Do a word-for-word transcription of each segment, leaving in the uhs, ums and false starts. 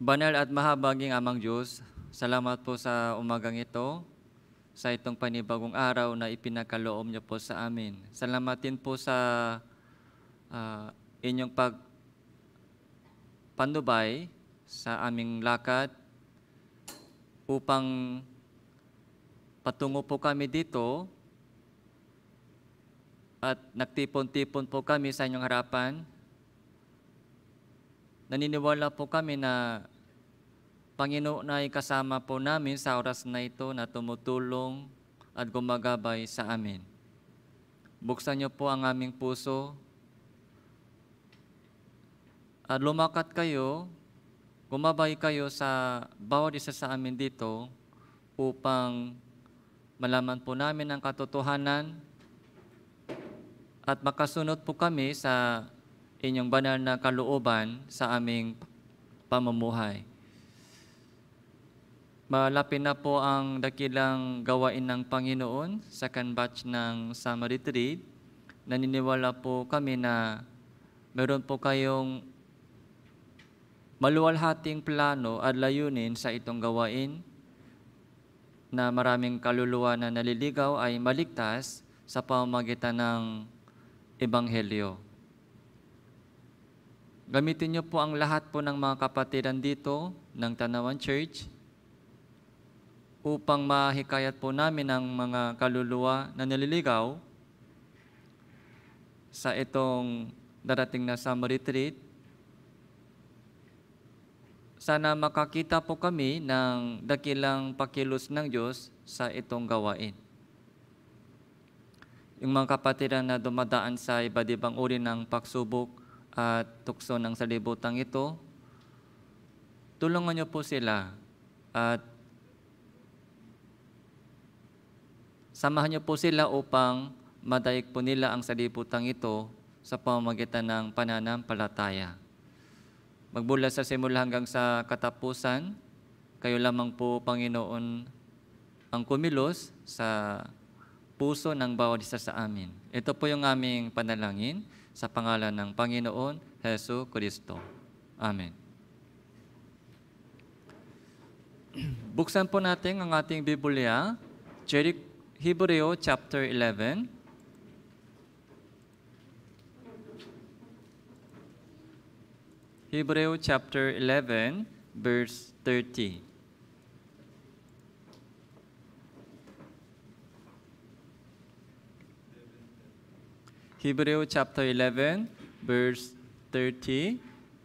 Banal at mahabaging Amang Diyos, salamat po sa umagang ito, sa itong panibagong araw na ipinakaloob niyo po sa amin. Salamat din po sa uh, inyong pagpanubay sa aming lakad upang patungo po kami dito at nagtipon-tipon po kami sa inyong harapan. Naniniwala po kami na Panginoon ay kasama po namin sa oras na ito na tumutulong at gumagabay sa amin. Buksan niyo po ang aming puso at lumakat kayo, gumabay kayo sa bawat isa sa amin dito upang malaman po namin ang katotohanan at makasunod po kami sa inyong banal na kalooban sa aming pamumuhay. Malapit na po ang dakilang gawain ng Panginoon, second batch ng Summer Retreat. Naniniwala po kami na meron po kayong maluwalhating plano at layunin sa itong gawain na maraming kaluluwa na naliligaw ay maligtas sa pamamagitan ng Ebanghelyo. Gamitin niyo po ang lahat po ng mga kapatiran dito ng Tanawan Church upang mahikayat po namin ang mga kaluluwa na naliligaw sa itong darating na Summer Retreat. Sana makakita po kami ng dakilang pakilos ng Diyos sa itong gawain. Yung mga kapatiran na dumadaan sa iba't ibang uri ng pagsubok at tukso ng salibutang ito, tulungan niyo po sila at samahan niyo po sila upang madaig po nila ang salibutang ito sa pamamagitan ng pananampalataya. Magmula sa simula hanggang sa katapusan, kayo lamang po, Panginoon, ang kumilos sa puso ng bawat isa sa amin. Ito po yung aming panalangin sa pangalan ng Panginoon Hesu Kristo. Amen. Buksan po natin ang ating Biblia, Hebreo chapter eleven. Hebreo chapter eleven, verse thirty. Hebreo chapter eleven, verse thirty.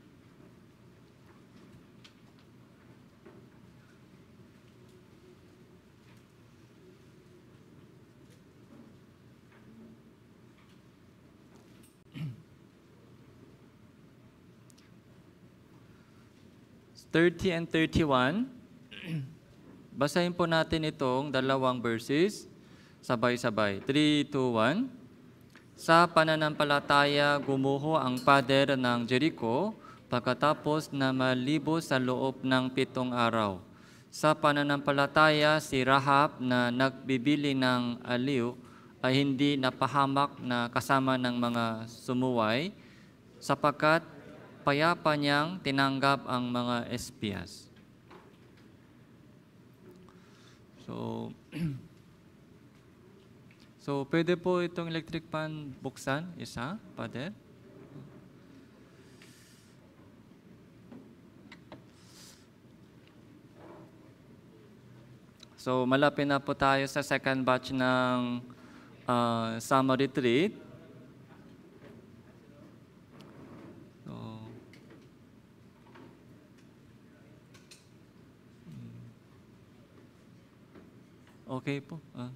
thirty and thirty-one. Basahin po natin itong dalawang verses sabay-sabay. three, two, one. Sa pananampalataya, gumuho ang pader ng Jericho pagkatapos na malibos sa loob ng pitong araw. Sa pananampalataya, si Rahab na nagbibili ng aliw ay hindi napahamak na kasama ng mga sumuway sapagkat payapa niyang tinanggap ang mga espiyas. So, so pwede po itong electric fan buksan, isa, Father. So, malapit na po tayo sa second batch ng uh, Summer Retreat. Okay po. Ah.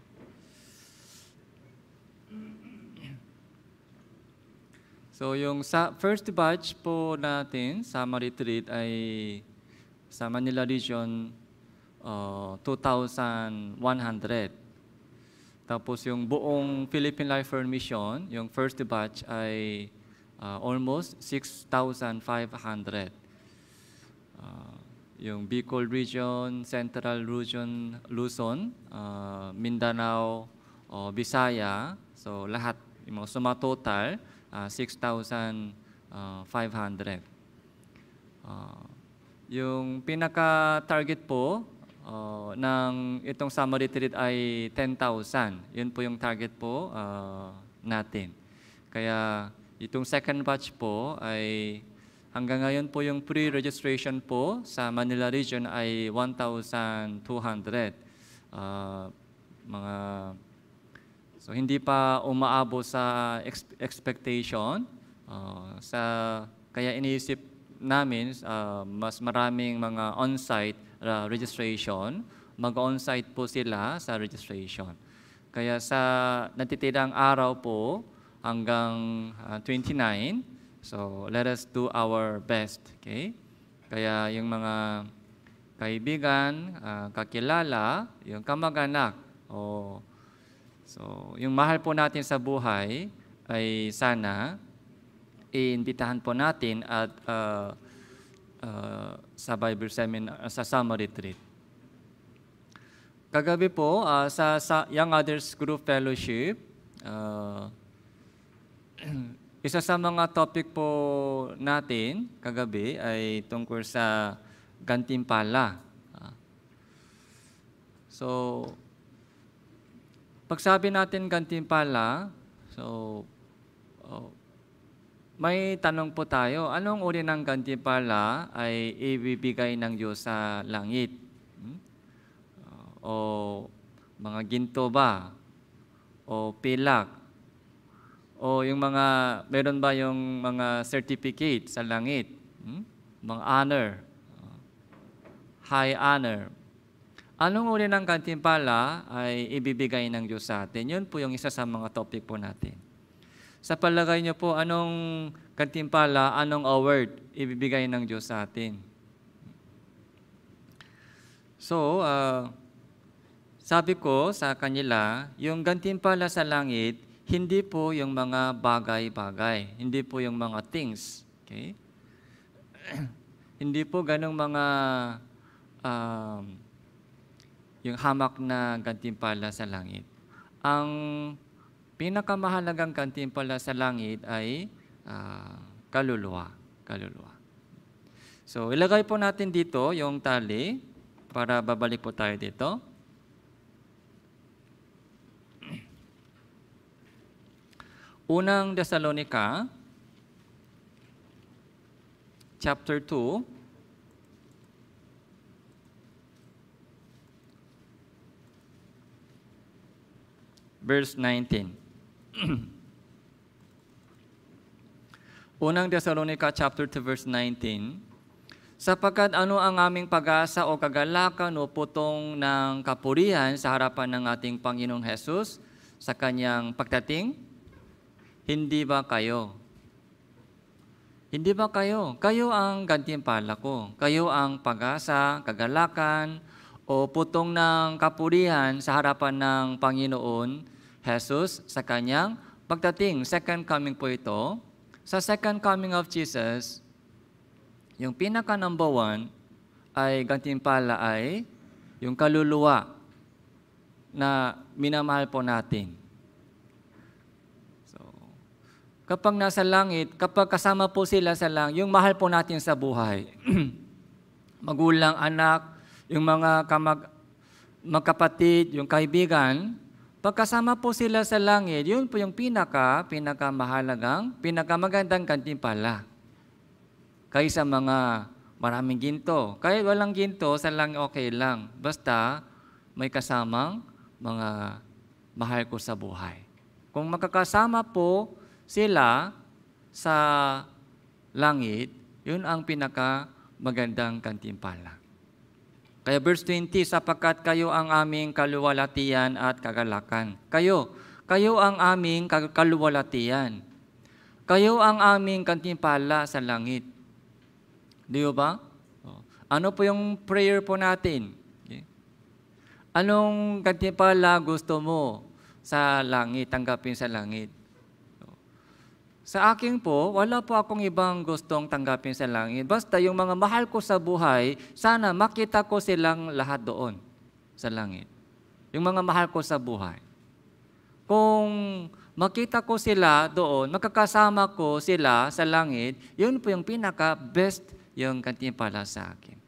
So yung sa first batch po natin, Summer Retreat, ay sa Manila Region uh, two thousand one hundred. Tapos yung buong Philippine Life Mission, yung first batch ay uh, almost six thousand five hundred. Uh, yung Bicol Region, Central Region, Luzon, uh, Mindanao, uh, Visaya, so lahat, yung mga sumatotal, uh, six thousand five hundred. Uh, yung pinaka-target po uh, ng itong summer retreat ay ten thousand. Yun po yung target po uh, natin. Kaya itong second batch po ay hanggang ngayon po yung pre-registration po sa Manila region ay one thousand two hundred. Uh, mga so hindi pa umaabot sa ex- expectation. Uh, sa kaya iniisip namin uh, mas maraming mga on-site uh, registration, mag-on-site po sila sa registration. Kaya sa natitirang araw po hanggang uh, twenty-nine, so let us do our best, okay? Kaya yung mga kaibigan, uh, kakilala, yung kamag-anak, o so yung mahal po natin sa buhay ay sana iimbitahan po natin at uh, uh, sa Bible seminar, sa summer retreat. Kagabi po uh, sa, sa Young Adults Group Fellowship, uh, isa sa mga topic po natin kagabi ay tungkol sa gantimpala. So, pag sabi natin gantimpala, so, oh, may tanong po tayo, anong uri ng gantimpala ay ibibigay ng Diyos sa langit? Hmm? O mga ginto ba? O pilak? O yung mga, meron ba yung mga certificate sa langit? Hmm? Mga honor? High honor? Anong uri ng gantimpala ay ibibigay ng Diyos sa atin? Yun po yung isa sa mga topic po natin. Sa palagay niyo po, anong gantimpala, anong award ibibigay ng Diyos sa atin? So, uh, sabi ko sa kanila, yung gantimpala sa langit, hindi po yung mga bagay-bagay, hindi po yung mga things. Okay? Hindi po ganong mga um, yung hamak na gantimpala sa langit. Ang pinakamahalagang gantimpala sa langit ay uh, kaluluwa. Kaluluwa. So, ilagay po natin dito yung tali para babalik po tayo dito. Unang Thessalonica, chapter two, verse nineteen. Unang Thessalonica chapter two verse nineteen. Sapagkat ano ang aming pag-asa o kagalakan o putong ng kapurihan sa harapan ng ating Panginoong Hesus sa kanyang pagdating? Hindi ba kayo? Hindi ba kayo? Kayo ang gantimpala ko. Kayo ang pag-asa, kagalakan o putong ng kapurihan sa harapan ng Panginoon Jesus sa kanyang pagdating. Second coming po ito. Sa second coming of Jesus, yung pinaka number one ay gantimpala ay yung kaluluwa na minamahal po natin. So, kapag nasa langit, kapag kasama po sila sa langit, yung mahal po natin sa buhay, magulang, anak, yung mga kamag, magkapatid, yung kaibigan, pagkasama po sila sa langit, yun po yung pinaka, pinakamahalagang, pinakamagandang gantimpala. Kaysa mga maraming ginto. Kahit walang ginto, sa langit okay lang. Basta may kasamang mga mahal ko sa buhay. Kung magkakasama po sila sa langit, yun ang pinakamagandang gantimpala. Kaya verse twenty, sapagkat kayo ang aming kaluwalhatian at kagalakan. Kayo, kayo ang aming kaluwalhatian. Kayo ang aming gantimpala sa langit. Di ba? Ano po yung prayer po natin? Okay. Anong gantimpala gusto mo sa langit, tanggapin sa langit? Sa akin po, wala po akong ibang gustong tanggapin sa langit. Basta yung mga mahal ko sa buhay, sana makita ko silang lahat doon sa langit. Yung mga mahal ko sa buhay. Kung makita ko sila doon, makakasama ko sila sa langit, yun po yung pinaka-best yung gantimpala sa akin.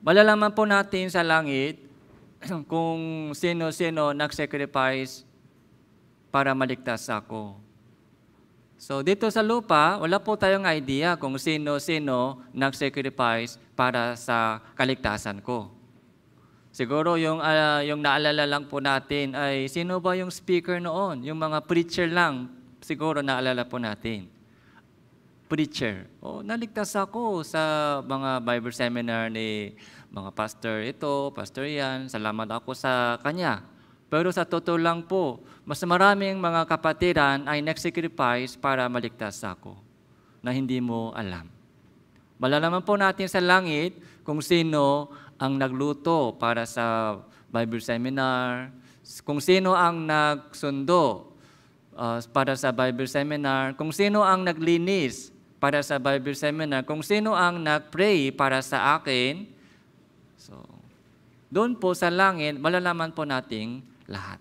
malalaman po natin sa langit kung sino-sino nag-sacrifice para maligtas ako. So dito sa lupa, wala po tayong idea kung sino-sino nag-sacrifice para sa kaligtasan ko. Siguro yung, uh, yung naalala lang po natin ay sino ba yung speaker noon? Yung mga preacher lang, siguro naalala po natin. Preacher. Oh, naligtas ako sa mga Bible seminar ni mga pastor ito, pastor yan. Salamat ako sa kanya. Pero sa totoo lang po, mas maraming mga kapatiran ay nag-sacrifice para maligtas ako na hindi mo alam. Malalaman po natin sa langit kung sino ang nagluto para sa Bible seminar, kung sino ang nagsundo uh, para sa Bible seminar, kung sino ang naglinis para sa Bible seminar, kung sino ang nag-pray para sa akin. So, doon po sa langit, malalaman po nating lahat.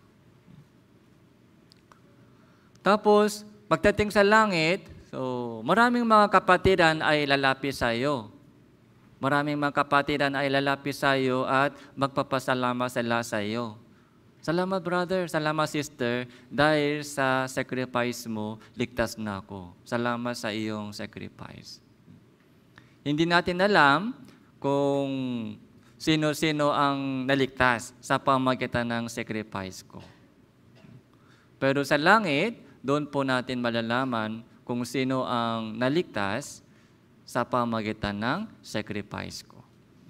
Tapos, pagdating sa langit, so, maraming mga kapatiran ay lalapit sa iyo. Maraming mga kapatiran ay lalapit sa iyo at magpapasalamat sila sa iyo. Salamat brother, salamat sister, dahil sa sacrifice mo, ligtas na ako. Salamat sa iyong sacrifice. Hindi natin alam kung sino-sino ang naligtas sa pamagitan ng sacrifice ko. Pero sa langit, doon po natin malalaman kung sino ang naligtas sa pamagitan ng sacrifice ko.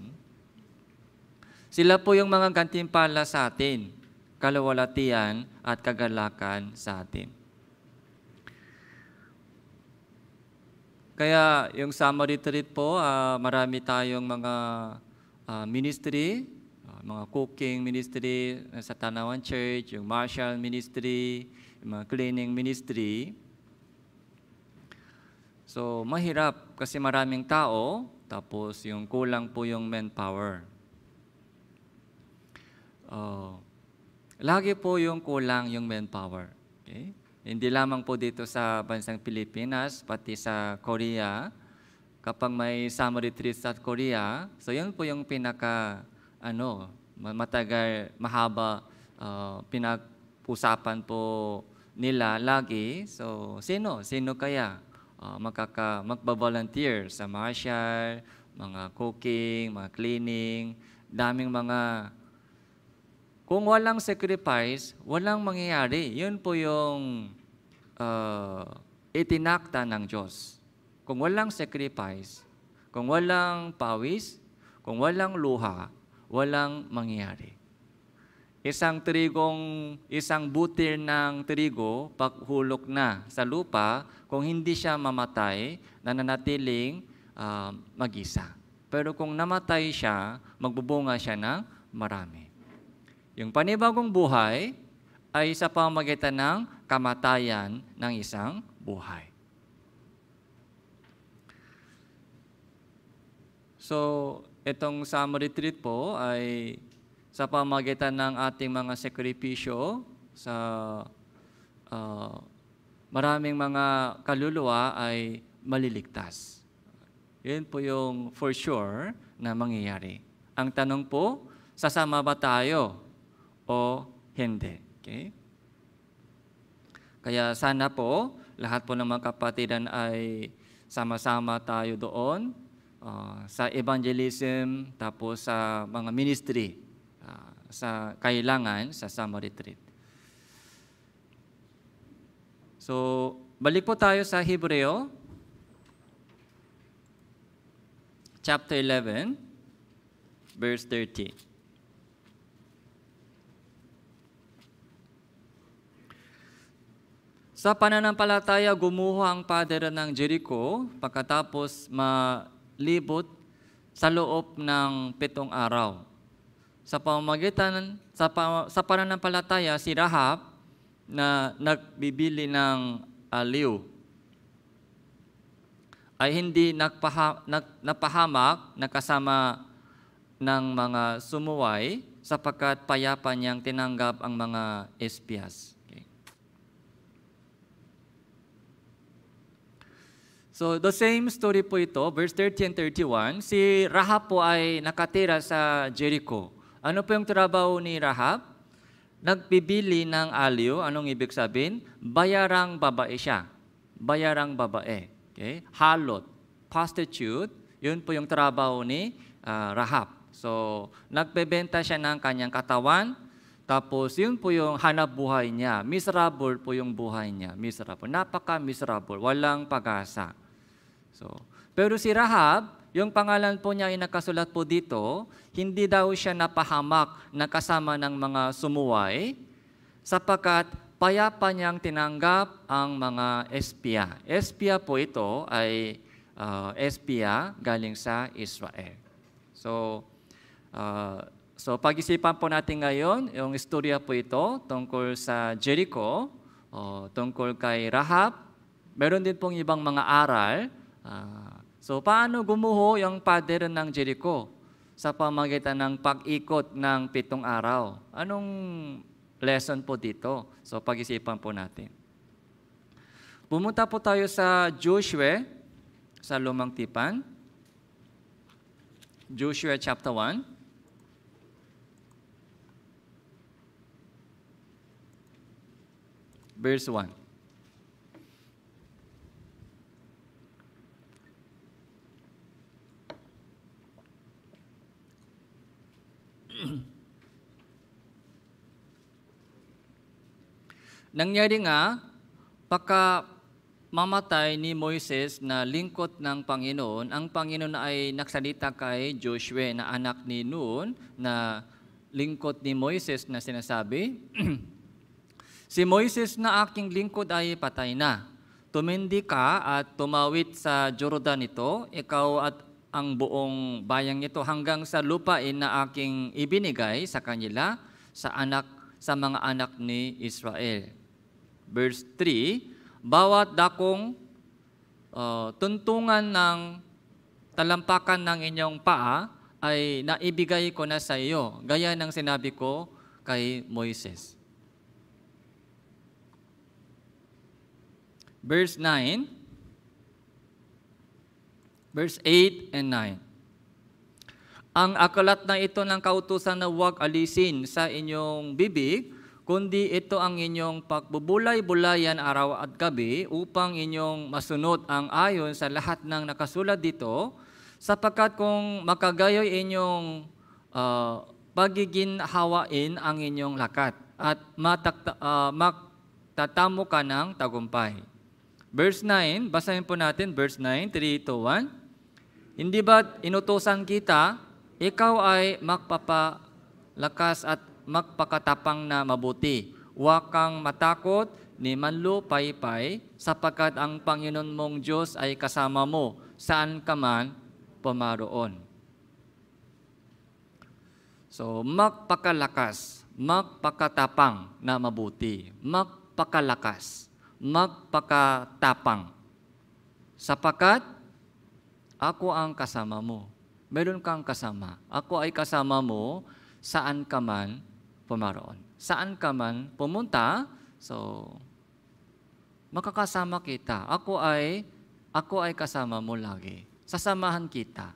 Sila po yung mga gantimpala sa atin, kaluwalhatian at kagalakan sa atin. Kaya yung summer retreat po, uh, marami tayong mga uh, ministry, uh, mga cooking ministry sa Tanawan Church, yung martial ministry, yung mga cleaning ministry. So, mahirap kasi maraming tao, tapos yung kulang po yung manpower. Uh, lagi po yung kulang yung manpower. Okay? Hindi lamang po dito sa bansang Pilipinas, pati sa Korea. Kapag may summer retreat sa Korea, so yun po yung pinaka, ano, matagal, mahaba, uh, pinag-usapan po nila lagi. So, sino? Sino kaya? Uh, magkaka, magba-volunteer sa martial, mga cooking, mga cleaning, daming mga... Kung walang sacrifice, walang mangyayari. Yun po yung uh, itinakda ng Diyos. Kung walang sacrifice, kung walang pawis, kung walang luha, walang mangyayari. Isang trigong, isang butir ng trigo, paghulog na sa lupa, kung hindi siya mamatay, nananatiling uh, mag-isa. Pero kung namatay siya, magbubunga siya ng marami. Yung panibagong buhay ay sa pamamagitan ng kamatayan ng isang buhay. So, itong summer retreat po ay sa pamamagitan ng ating mga sakripisyo sa uh, maraming mga kaluluwa ay maliligtas. Yun po yung for sure na mangyayari. Ang tanong po, sasama ba tayo o hindi? Okay? Kaya sana po, lahat po ng mga kapatiran ay sama-sama tayo doon uh, sa evangelism, tapos sa mga ministry, uh, sa kailangan sa summer retreat. So, balik po tayo sa Hebreo, chapter eleven, verse thirty. Sa pananampalataya, gumuho ang padre ng Jericho pagkatapos malibot sa loob ng pitong araw. Sa pamamagitan, sa, sa pananampalataya, si Rahab na nagbibili ng aliw ay hindi nagpaha, nag, napahamak na kasama ng mga sumuway sapagkat payapa niyang tinanggap ang mga espiyas. Okay. So the same story po ito, verse thirty and thirty-one. Si Rahab po ay nakatira sa Jericho. Ano po yung trabaho ni Rahab? Nagbibili ng aliw. Anong ibig sabihin? Bayarang babae siya. Bayarang babae. Okay? Halot, prostitute, yun po yung trabaho ni uh, Rahab. So, nagbebenta siya ng kanyang katawan, tapos yun po yung hanap buhay niya. Miserable po yung buhay niya. Miserable. Napaka-miserable. Walang pag-asa. So, pero si Rahab, yung pangalan po niya ay nakasulat po dito, hindi daw siya napahamak na kasama ng mga sumuway, sapagkat payapa niyang tinanggap ang mga espiya. Espiya po ito ay uh, espiya galing sa Israel. So, uh, so pag-isipan po natin ngayon, yung istorya po ito tungkol sa Jericho, o tungkol kay Rahab. Meron din pong ibang mga aral. Uh, so, paano gumuho yung pader ng Jericho sa pamagitan ng pag-ikot ng pitong araw? Anong lesson po dito? So, pag-isipan po natin. Pumunta po tayo sa Joshua, sa Lumang Tipan. Joshua chapter one. Verse one. Nangyari nga, pagka mamatay ni Moises na lingkod ng Panginoon, ang Panginoon ay nagsalita kay Joshua na anak ni Nun, na lingkod ni Moises na sinasabi, si Moises na aking lingkod ay patay na. Tumindi ka at tumawid sa Jordan ito, ikaw at ang buong bayang ito hanggang sa lupain na aking ibinigay sa kanila, sa anak sa mga anak ni Israel. Verse three, bawat dakong uh, tuntungan ng talampakan ng inyong paa ay naibigay ko na sa iyo, gaya ng sinabi ko kay Moises. Verse nine, verse eight and nine. Ang akalat na ito ng kautusan na huwag alisin sa inyong bibig, kundi ito ang inyong pagbubulay-bulayan araw at gabi upang inyong masunod ang ayon sa lahat ng nakasulat dito, sapagkat kung makagayoy inyong uh, pagiginhawain ang inyong lakat at matakta, uh, magtatamo ka ng tagumpay. Verse nine, basahin po natin, verse nine, three, two, one. Hindi ba't inutusan kita, ikaw ay magpapalakas at magpakatapang na mabuti. Huwag kang matakot ni manlupaypay, sapagkat ang Panginoon mong Diyos ay kasama mo, saan ka man pumaroon. So, magpakalakas, magpakatapang na mabuti. Magpakalakas, magpakatapang. Sapagkat ako ang kasama mo. Meron kang kasama. Ako ay kasama mo saan ka man pumaroon. Saan ka man pumunta, so makakasama kita. Ako ay ako ay kasama mo lagi. Sasamahan kita.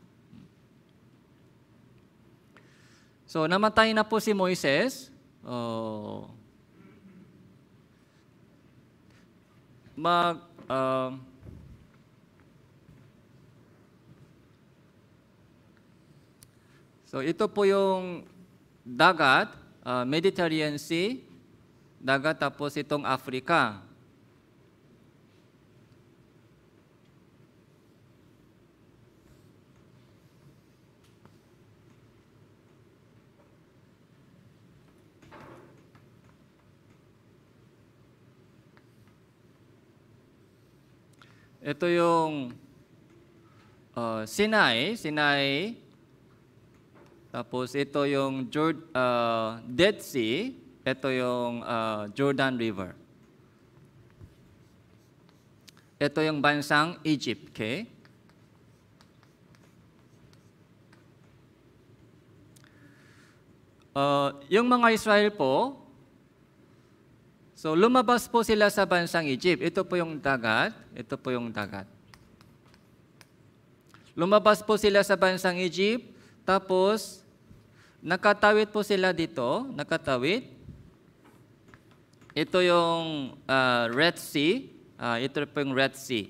So namatay na po si Moises. Oh, mag uh, So ito po yung dagat, uh, Mediterranean Sea, dagat tapos itong Africa. Ito yung uh, Sinai, Sinai, tapos ito yung Jord, uh, Dead Sea, ito yung uh, Jordan River. Ito yung bansang Egypt, okay? Uh, yung mga Israel po, so lumabas po sila sa bansang Egypt. Ito po yung dagat, ito po yung dagat. lumabas po sila sa bansang Egypt, tapos nakatawid po sila dito, nakatawid. Ito yung uh, Red Sea, uh, ito po yung Red Sea.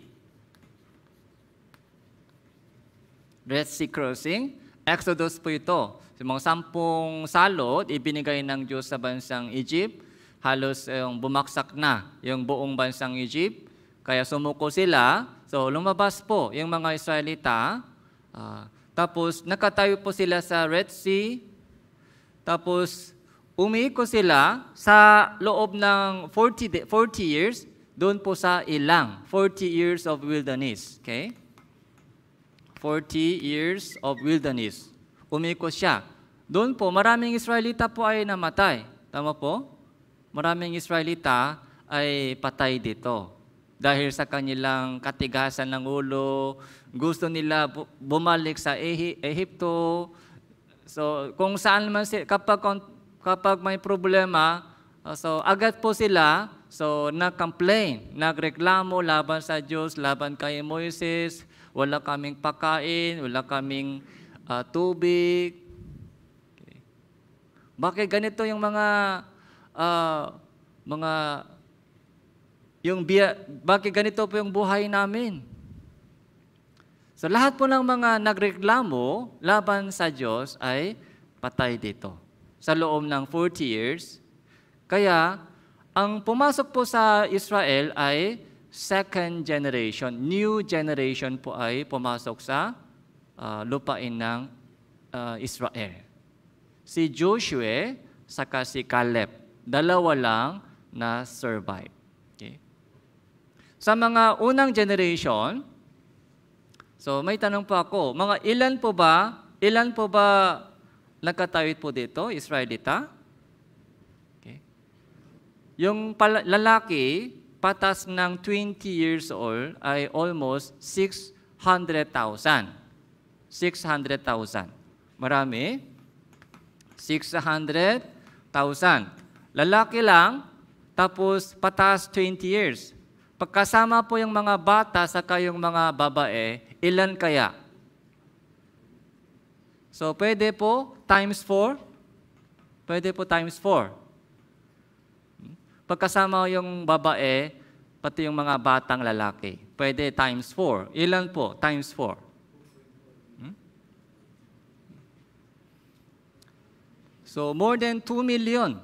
Red Sea crossing, Exodus po ito. Yung mga sampung salot, ibinigay ng Diyos sa bansang Egypt, halos yung bumaksak na yung buong bansang Egypt, kaya sumuko sila. So lumabas po yung mga Israelita, uh, tapos nakatayo po sila sa Red Sea, tapos umiko sila sa loob ng forty, forty years, doon po sa ilang, forty years of wilderness. Okay? forty years of wilderness. Umiko siya. Doon po, maraming Israelita po ay namatay. Tama po? Maraming Israelita ay patay dito. Dahil sa kanilang katigasan ng ulo, gusto nila bumalik sa Ehipto. So, kung saan man sila, kapag, kapag may problema, so agad po sila, so nag-complain, nagreklamo laban sa Diyos, laban kay Moises, wala kaming pagkain, wala kaming uh, tubig. Okay. Bakit ganito yung mga, uh, mga, yung biya, bakit ganito po yung buhay namin? So lahat po ng mga nagreklamo laban sa Diyos ay patay dito sa loob ng forty years. Kaya ang pumasok po sa Israel ay second generation, new generation po ay pumasok sa uh, lupain ng uh, Israel. Si Joshua saka si Caleb, dalawa lang na survive. Okay. Sa mga unang generation, so may tanong po ako, mga ilan po ba, ilan po ba nagkatawid po dito, Israelita? Okay. Yung pala, lalaki, patas ng twenty years old ay almost six hundred thousand. six hundred thousand. Marami? six hundred thousand. Lalaki lang, tapos patas twenty years. Pagkasama po yung mga bata sa kayong mga babae, ilan kaya? So, pwede po times four? Pwede po times four. Pagkasama yung babae, pati yung mga batang lalaki. Pwede times four. Ilan po? Times four. Hmm? So, more than two million.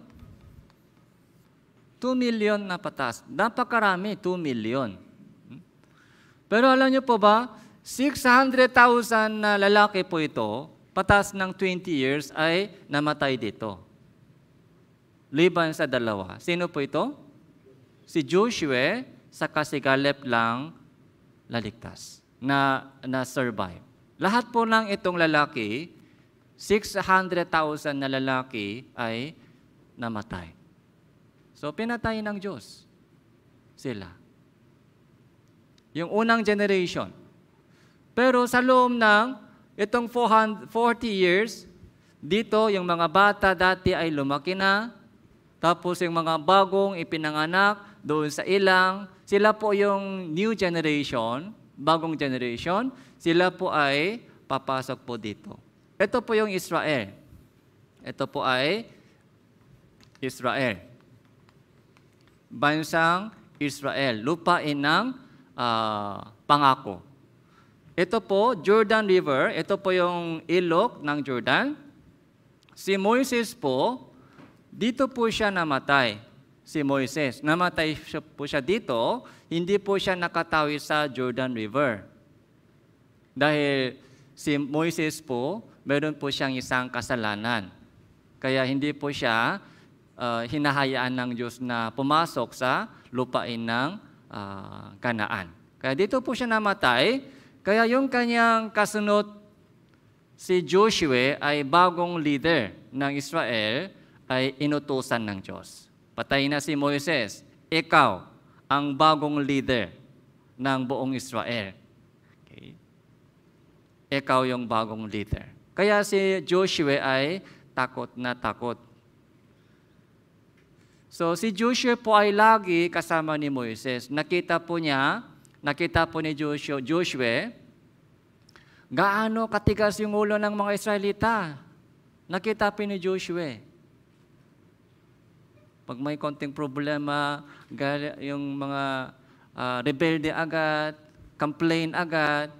two million na patas. Napakarami, two million. Hmm? Pero alam niyo po ba, six hundred thousand na lalaki po ito, patas ng twenty years ay namatay dito. Liban sa dalawa. Sino po ito? Si Joshua, saka si Caleb lang laligtas, na, na survive. Lahat po ng itong lalaki, six hundred thousand na lalaki ay namatay. So, pinatay ng Diyos sila. Yung unang generation. Pero sa loob ng itong forty years, dito yung mga bata dati ay lumaki na, tapos yung mga bagong ipinanganak doon sa ilang, sila po yung new generation, bagong generation, sila po ay papasok po dito. Ito po yung Israel. Ito po ay Israel. Bansang Israel, lupain ng uh, pangako. Ito po, Jordan River, ito po yung ilog ng Jordan. Si Moises po, dito po siya namatay, si Moises. Namatay po siya dito, hindi po siya nakatawid sa Jordan River. Dahil si Moises po, meron po siyang isang kasalanan. Kaya hindi po siya uh, hinahayaan ng Diyos na pumasok sa lupain ng uh, Kanaan. Kaya dito po siya namatay, kaya yung kanyang kasunod, si Joshua ay bagong leader ng Israel, ay inutusan ng Diyos. Patay na si Moises. Ikaw ang bagong leader ng buong Israel. Okay. Ikaw yung bagong leader. Kaya si Joshua ay takot na takot. So si Joshua po ay lagi kasama ni Moises. Nakita po niya, nakita po ni Joshua, Joshua, Gaano katigas yung ulo ng mga Israelita. Nakita pa ni Joshua. Pag may konting problema, yung mga uh, rebelde agad, complain agad.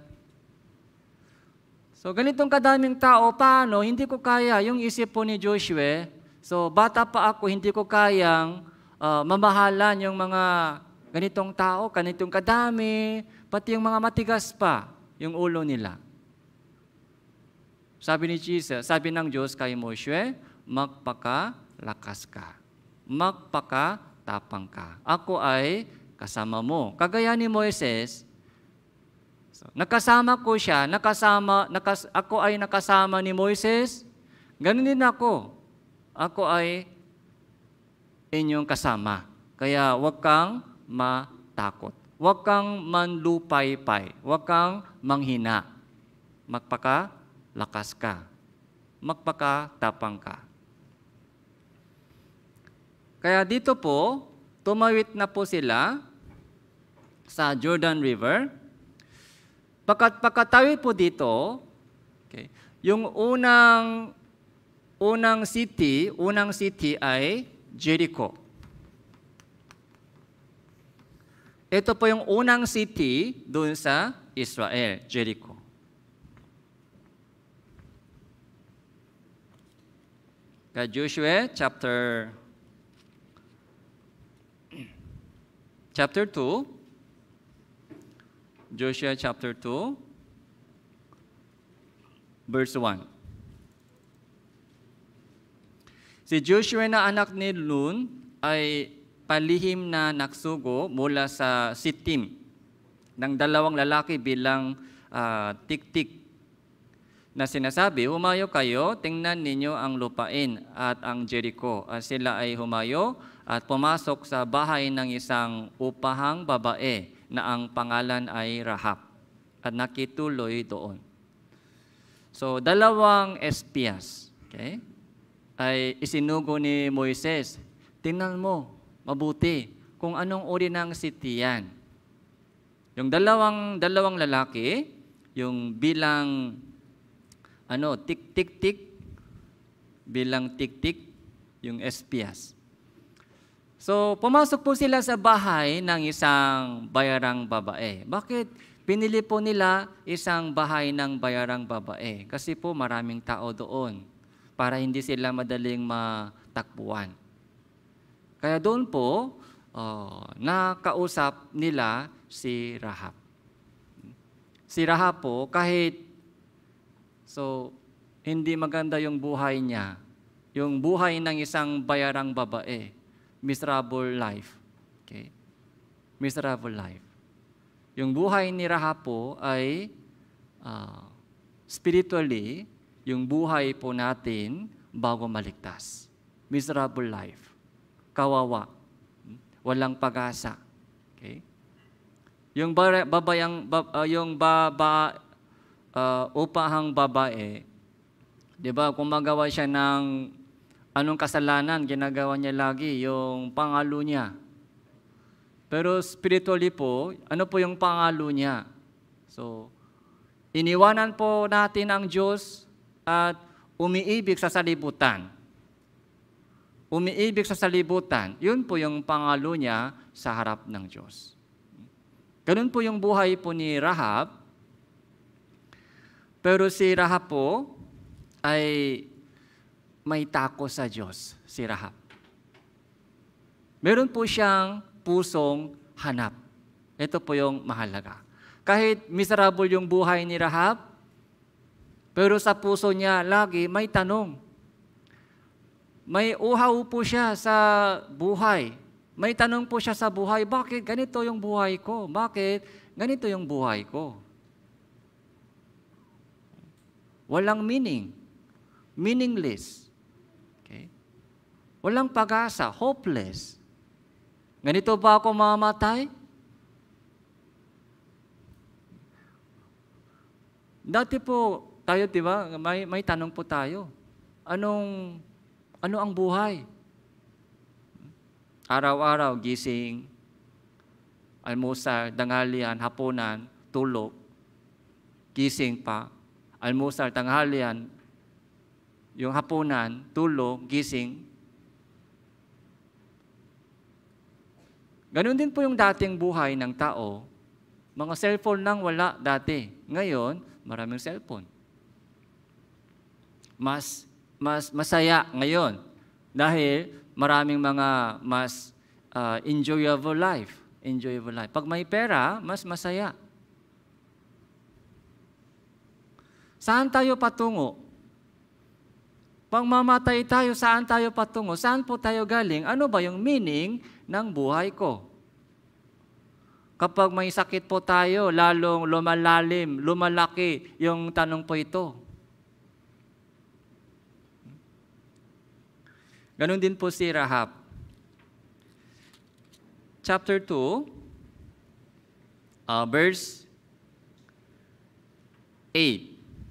So ganitong kadaming tao, paano? Hindi ko kaya yung isip po ni Joshua. So bata pa ako, hindi ko kayang uh, mamahalan yung mga ganitong tao, ganitong kadami, pati yung mga matigas pa, yung ulo nila. Sabi ni Jesus, sabi ng Diyos kay Moshe, magpakalakas ka, magpakatapang ka. Ako ay kasama mo. Kagaya ni Moises, so, nakasama ko siya, nakasama, nakas, ako ay nakasama ni Moises, ganun din ako. Ako ay inyong kasama. Kaya huwag kang matakot. Huwag kang manlupaypay. Huwag kang manghina. Magpakalakas ka. Magpakatapang ka. Kaya dito po, tumawid na po sila sa Jordan River. Pagkat pagkatawid po dito, okay, yung unang unang city, unang city ay Jericho. Ito po yung unang city doon sa Israel, Jericho. Kaya Joshua chapter chapter two, Joshua chapter two, verse one. Si Joshua na anak ni Nun ay palihim na naksugo mula sa Sittim ng dalawang lalaki bilang uh, tik-tik na sinasabi, humayo kayo, tingnan ninyo ang lupain at ang Jericho. At sila ay humayo at pumasok sa bahay ng isang upahang babae na ang pangalan ay Rahab at nakituloy doon. So, dalawang espiyas, okay, ay isinugo ni Moises. Tingnan mo, mabuti, kung anong uri ng city yan. Yung dalawang, dalawang lalaki, yung bilang, ano, tik-tik-tik, bilang tik-tik, yung espiyas. So, pumasok po sila sa bahay ng isang bayarang babae. Bakit pinili po nila isang bahay ng bayarang babae? Kasi po maraming tao doon para hindi sila madaling matakbuhan. Kaya doon po, uh, nakausap nila si Rahab. Si Rahab po, kahit so, hindi maganda yung buhay niya, yung buhay ng isang bayarang babae, miserable life. Okay? Miserable life. Yung buhay ni Rahab po ay uh, spiritually, yung buhay po natin bago maligtas. Miserable life. Kawawa. Walang pag-asa. Okay? Yung babayang, uh, yung baba, uh, upahang babae, di ba, kung magawa siya ng anong kasalanan, ginagawa niya lagi, yung pangalo niya. Pero spiritually po, ano po yung pangalo niya? So, iniwanan po natin ang Diyos at umiibig sa salibutan. Umiibig sa salibutan, yun po yung pangalo niya sa harap ng Diyos. Ganun po yung buhay po ni Rahab. Pero si Rahab po ay may tako sa Diyos, si Rahab. Meron po siyang pusong hanap. Ito po yung mahalaga. Kahit miserable yung buhay ni Rahab, pero sa puso niya lagi may tanong. May uhaw po siya sa buhay. May tanong po siya sa buhay, bakit ganito yung buhay ko? Bakit ganito yung buhay ko? Walang meaning. Meaningless. Okay? Walang pag-asa. Hopeless. Ganito ba ako mamamatay? Dati po, tayo, di ba, may, may tanong po tayo. Anong, ano ang buhay? Araw-araw, gising, almusal, danghalian, hapunan, tulog, gising pa, almusal, tanghalian, yung hapunan, tulog, gising. Ganon din po yung dating buhay ng tao. Mga cellphone lang wala dati. Ngayon, maraming cellphone. Mas, mas masaya ngayon dahil maraming mga mas uh, enjoyable life. Enjoyable life. Pag may pera, mas masaya. Saan tayo patungo? Pag mamatay tayo, saan tayo patungo? Saan po tayo galing? Ano ba yung meaning ng buhay ko? Kapag may sakit po tayo, lalong lumalalim, lumalaki yung tanong po ito. Ganon din po si Rahab. Chapter two, uh, verse eight.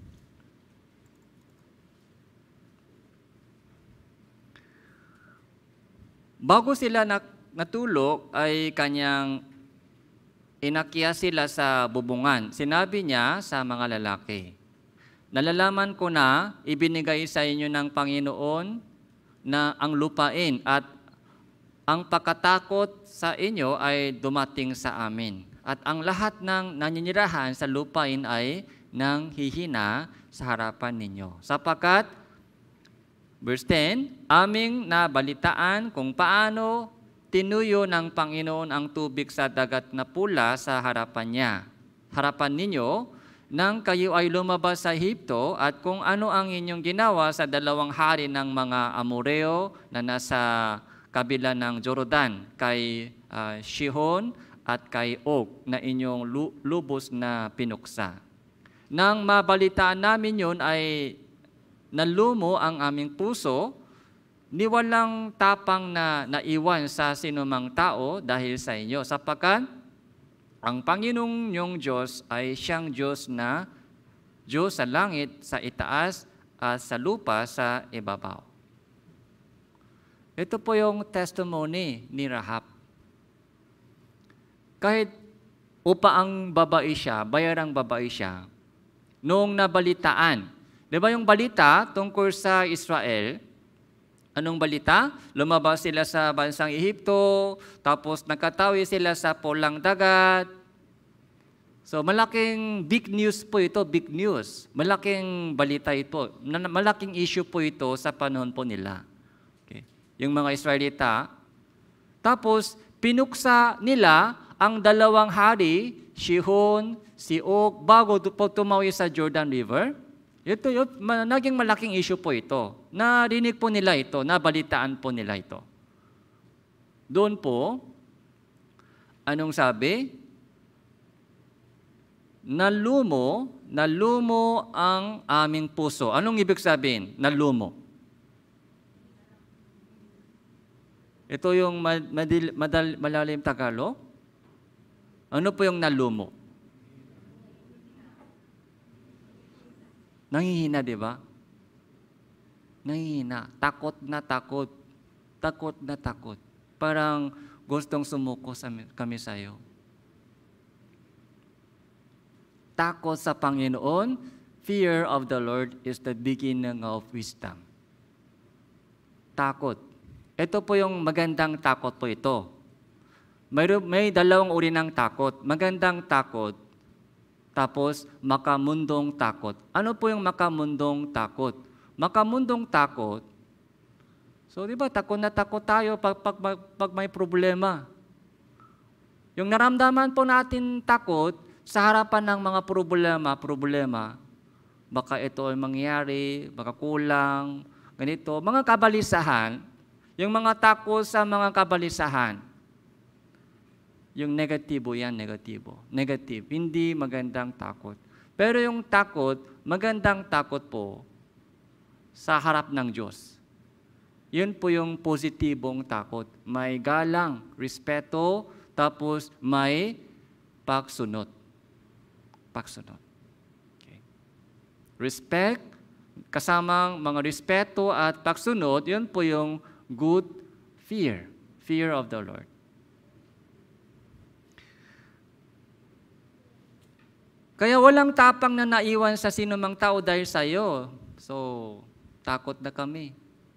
Bago sila natulog ay kanyang inakya sila sa bubungan. Sinabi niya sa mga lalaki, nalalaman ko na ibinigay sa inyo ng Panginoon na ang lupain at ang pagkatakot sa inyo ay dumating sa amin. At ang lahat ng naninirahan sa lupain ay nang hihina sa harapan ninyo. Sapagkat, verse ten, aming nabalitaan kung paano tinuyo ng Panginoon ang tubig sa dagat na pula sa harapan niya. Harapan ninyo, nang kayo ay lumabas sa Ehipto at kung ano ang inyong ginawa sa dalawang hari ng mga Amoreo na nasa kabila ng Jordan, kay uh, Shihon at kay Og na inyong lubos na pinuksa. Nang mabalitaan namin yun ay nalumo ang aming puso, ni walang tapang na naiwan sa sinumang tao dahil sa inyo, sapagkat ang Panginoong niyong Diyos ay siyang Diyos na Diyos sa langit, sa itaas, at sa lupa, sa ibabaw. Ito po yung testimony ni Rahab. Kahit upaang babae siya, bayarang babae siya, noong nabalitaan. Di ba yung balita tungkol sa Israel? Anong balita? Lumabas sila sa bansang Ehipto, tapos nagkatawi sila sa pulang dagat. So malaking big news po ito, big news. Malaking balita ito. Malaking issue po ito sa panahon po nila. Okay. Yung mga Israelita. Tapos pinuksa nila ang dalawang hari, Shihon, si Og, bago po tumawi sa Jordan River. Ito, ito, naging malaking issue po ito. Narinig po nila ito, nabalitaan po nila ito. Doon po, anong sabi? Nalumo, nalumo ang aming puso. Anong ibig sabihin? Nalumo. Ito yung madil, madal, malalim Tagalog. Ano po yung nalumo? Nangihina, di ba? Nangihina. Takot na takot. Takot na takot. Parang gustong sumuko sa, kami sa iyo. Takot sa Panginoon. Fear of the Lord is the beginning of wisdom. Takot. Ito po yung magandang takot po ito. May, may dalawang uri ng takot. Magandang takot. Tapos, makamundong takot. Ano po yung makamundong takot? Makamundong takot, so di ba, takot na takot tayo pag, pag, pag, pag may problema. Yung naramdaman po natin takot sa harapan ng mga problema, problema, baka ito ay mangyari, baka kulang, ganito, mga kabalisahan, yung mga takot sa mga kabalisahan, yung negatibo yan, negatibo. Negative, hindi magandang takot. Pero yung takot, magandang takot po sa harap ng Diyos. Yun po yung positibong takot. May galang, respeto, tapos may pagsunod. Pagsunod. Okay. Respect, kasamang mga respeto at pagsunod, yun po yung good fear. Fear of the Lord. Kaya walang tapang na naiwan sa sinumang tao dahil sa iyo. So, takot na kami.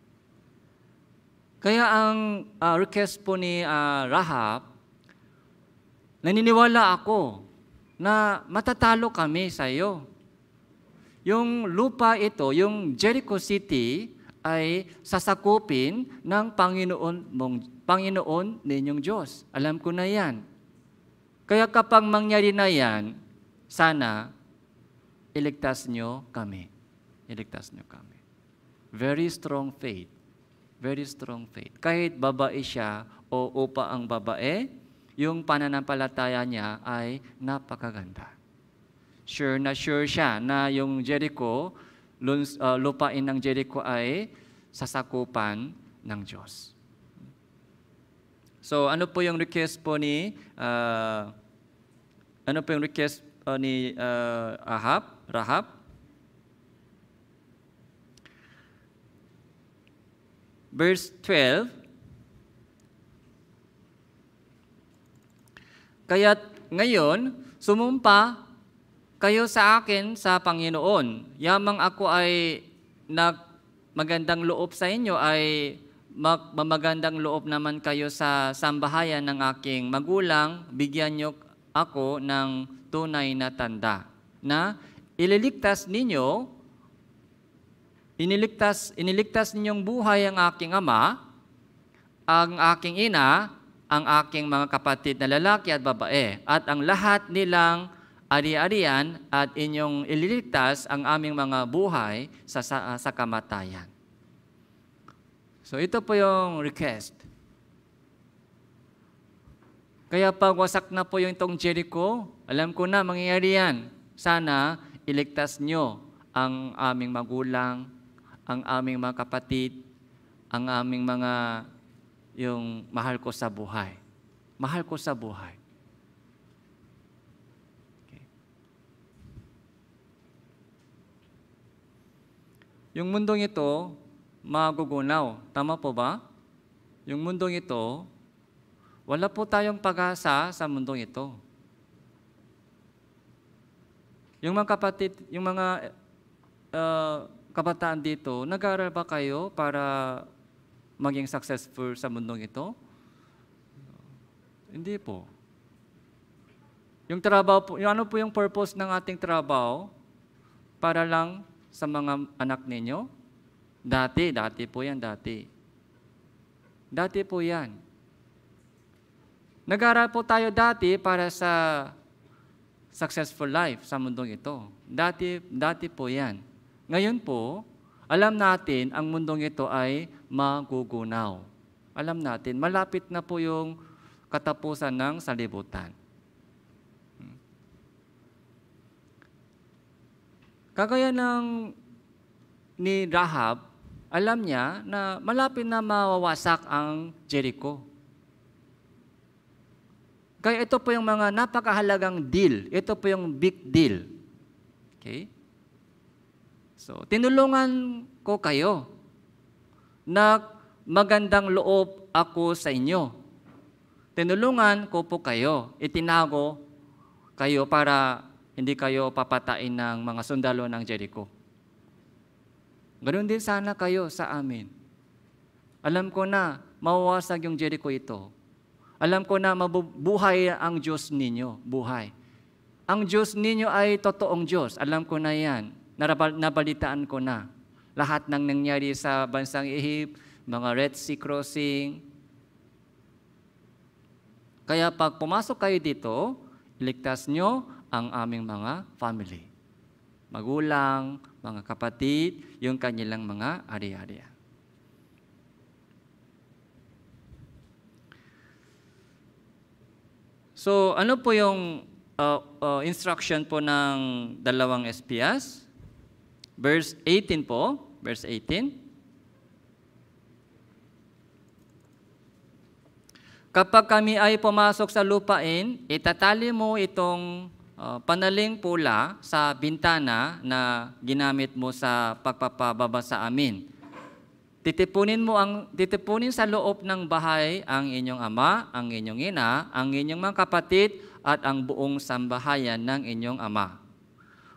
Kaya ang uh, request po ni uh, Rahab, naniniwala ako na matatalo kami sa iyo. Yung lupa ito, yung Jericho City, ay sasakupin ng Panginoon, mong, Panginoon ninyong Diyos. Alam ko na yan. Kaya kapag mangyari na yan, sana iligtas nyo kami. Iligtas nyo kami. Very strong faith. Very strong faith. Kahit babae siya o upa ang babae, yung pananampalataya niya ay napakaganda. Sure na sure siya na yung Jericho, uh, lupain ng Jericho ay sasakupan ng Diyos. So ano po yung request po ni uh, ano po yung request uh, ni uh, Ahab, Rahab? Verse twelve. Kaya't ngayon, sumumpa kayo sa akin sa Panginoon. Yamang ako ay nagmagandang loob sa inyo, ay magmamagandang loob naman kayo sa sambahayan ng aking magulang. Bigyan niyo ako ng tunay na tanda na ililigtas ninyo, iniligtas, iniligtas ninyong buhay ang aking ama, ang aking ina, ang aking mga kapatid na lalaki at babae, at ang lahat nilang ari-arian, at inyong ililigtas ang aming mga buhay sa, sa, sa kamatayan. So ito po yung request. Kaya pag wasak na po yung itong Jericho, alam ko na mangyayari yan. Sana iligtas nyo ang aming magulang, ang aming mga kapatid, ang aming mga yung mahal ko sa buhay. Mahal ko sa buhay. Yung mundong ito, magugunaw. Tama po ba? Yung mundong ito, wala po tayong pag-asa sa mundong ito. Yung mga kapatid, yung mga uh, kabataan dito, nag-aaral ba kayo para maging successful sa mundong ito? Hindi po. Yung trabaho po, yung ano po yung purpose ng ating trabaho? Para lang sa mga anak ninyo? Dati, dati po yan, dati. Dati po yan. Nag-aaral po tayo dati para sa successful life sa mundong ito. Dati, dati po yan. Ngayon po, alam natin ang mundong ito ay magugunaw. Alam natin, malapit na po yung katapusan ng salibutan. Kagaya ng ni Rahab, alam niya na malapit na mawawasak ang Jericho. Kaya ito po yung mga napakahalagang deal. Ito po yung big deal. Okay? So, tinulungan ko kayo na magandang loob ako sa inyo. Tinulungan ko po kayo. Itinago kayo para hindi kayo papatain ng mga sundalo ng Jericho. Ganoon din sana kayo sa amin. Alam ko na mawawasag yung Jericho ito. Alam ko na mabubuhay ang Diyos ninyo. Buhay. Ang Diyos ninyo ay totoong Diyos. Alam ko na yan. Nabalitaan ko na. Lahat ng nangyari sa bansang Egypt, mga Red Sea crossing. Kaya pag pumasok kayo dito, iligtas nyo ang aming mga family. Magulang, mga kapatid, yung kanilang mga ari-arian. So, ano po yung uh, uh, instruction po ng dalawang espiyas? Verse eighteen po, verse eighteen. Kapag kami ay pumasok sa lupain, itatali mo itong uh, panaling pula sa bintana na ginamit mo sa pagpapababa sa amin. Titipunin mo ang titipunin sa loob ng bahay ang inyong ama, ang inyong ina, ang inyong mga kapatid at ang buong sambahayan ng inyong ama.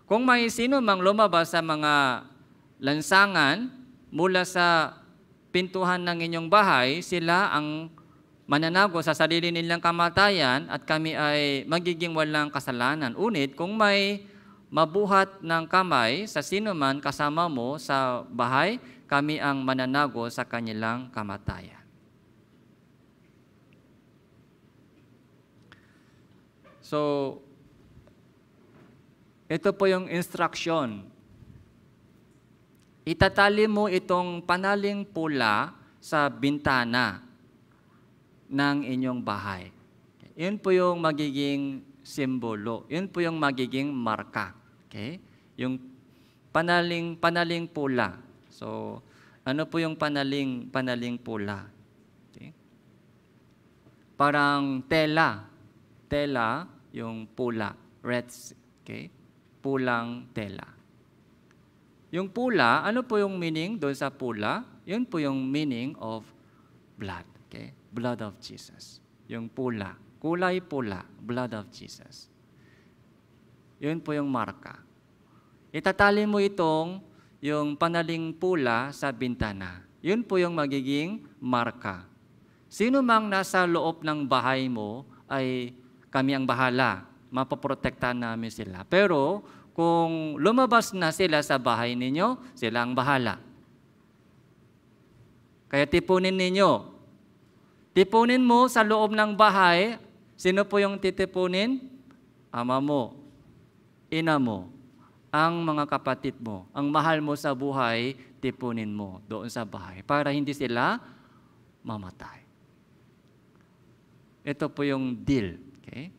Kung may sino mang lumabas sa mga lansangan mula sa pintuhan ng inyong bahay, sila ang mananago sa sarili nilang kamatayan at kami ay magiging walang kasalanan. Unit, kung may mabuhat ng kamay sa sino man kasama mo sa bahay, kami ang mananago sa kanilang kamatayan. So, ito po yung instruction. Itatali mo itong panaling pula sa bintana ng inyong bahay. Yun po yung magiging simbolo. Yun po yung magiging marka. Okay? Yung panaling panaling pula. So, ano po yung panaling panaling pula? Okay? Parang tela. Tela, yung pula. Reds. Okay? Pulang tela. Yung pula, ano po yung meaning doon sa pula? Yun po yung meaning of blood. Okay? Blood of Jesus. Yung pula. Kulay pula. Blood of Jesus. Yun po yung marka. Itatali mo itong yung panaling pula sa bintana. Yun po yung magiging marka. Sino mang nasa loob ng bahay mo ay kami ang bahala. Mapoprotektahan namin sila. Pero kung lumabas na sila sa bahay ninyo, sila ang bahala. Kaya tipunin ninyo. Tipunin mo sa loob ng bahay. Sino po yung titipunin? Ama mo, ina mo, ang mga kapatid mo, ang mahal mo sa buhay, tipunin mo doon sa bahay para hindi sila mamatay. Ito po yung deal. Okay?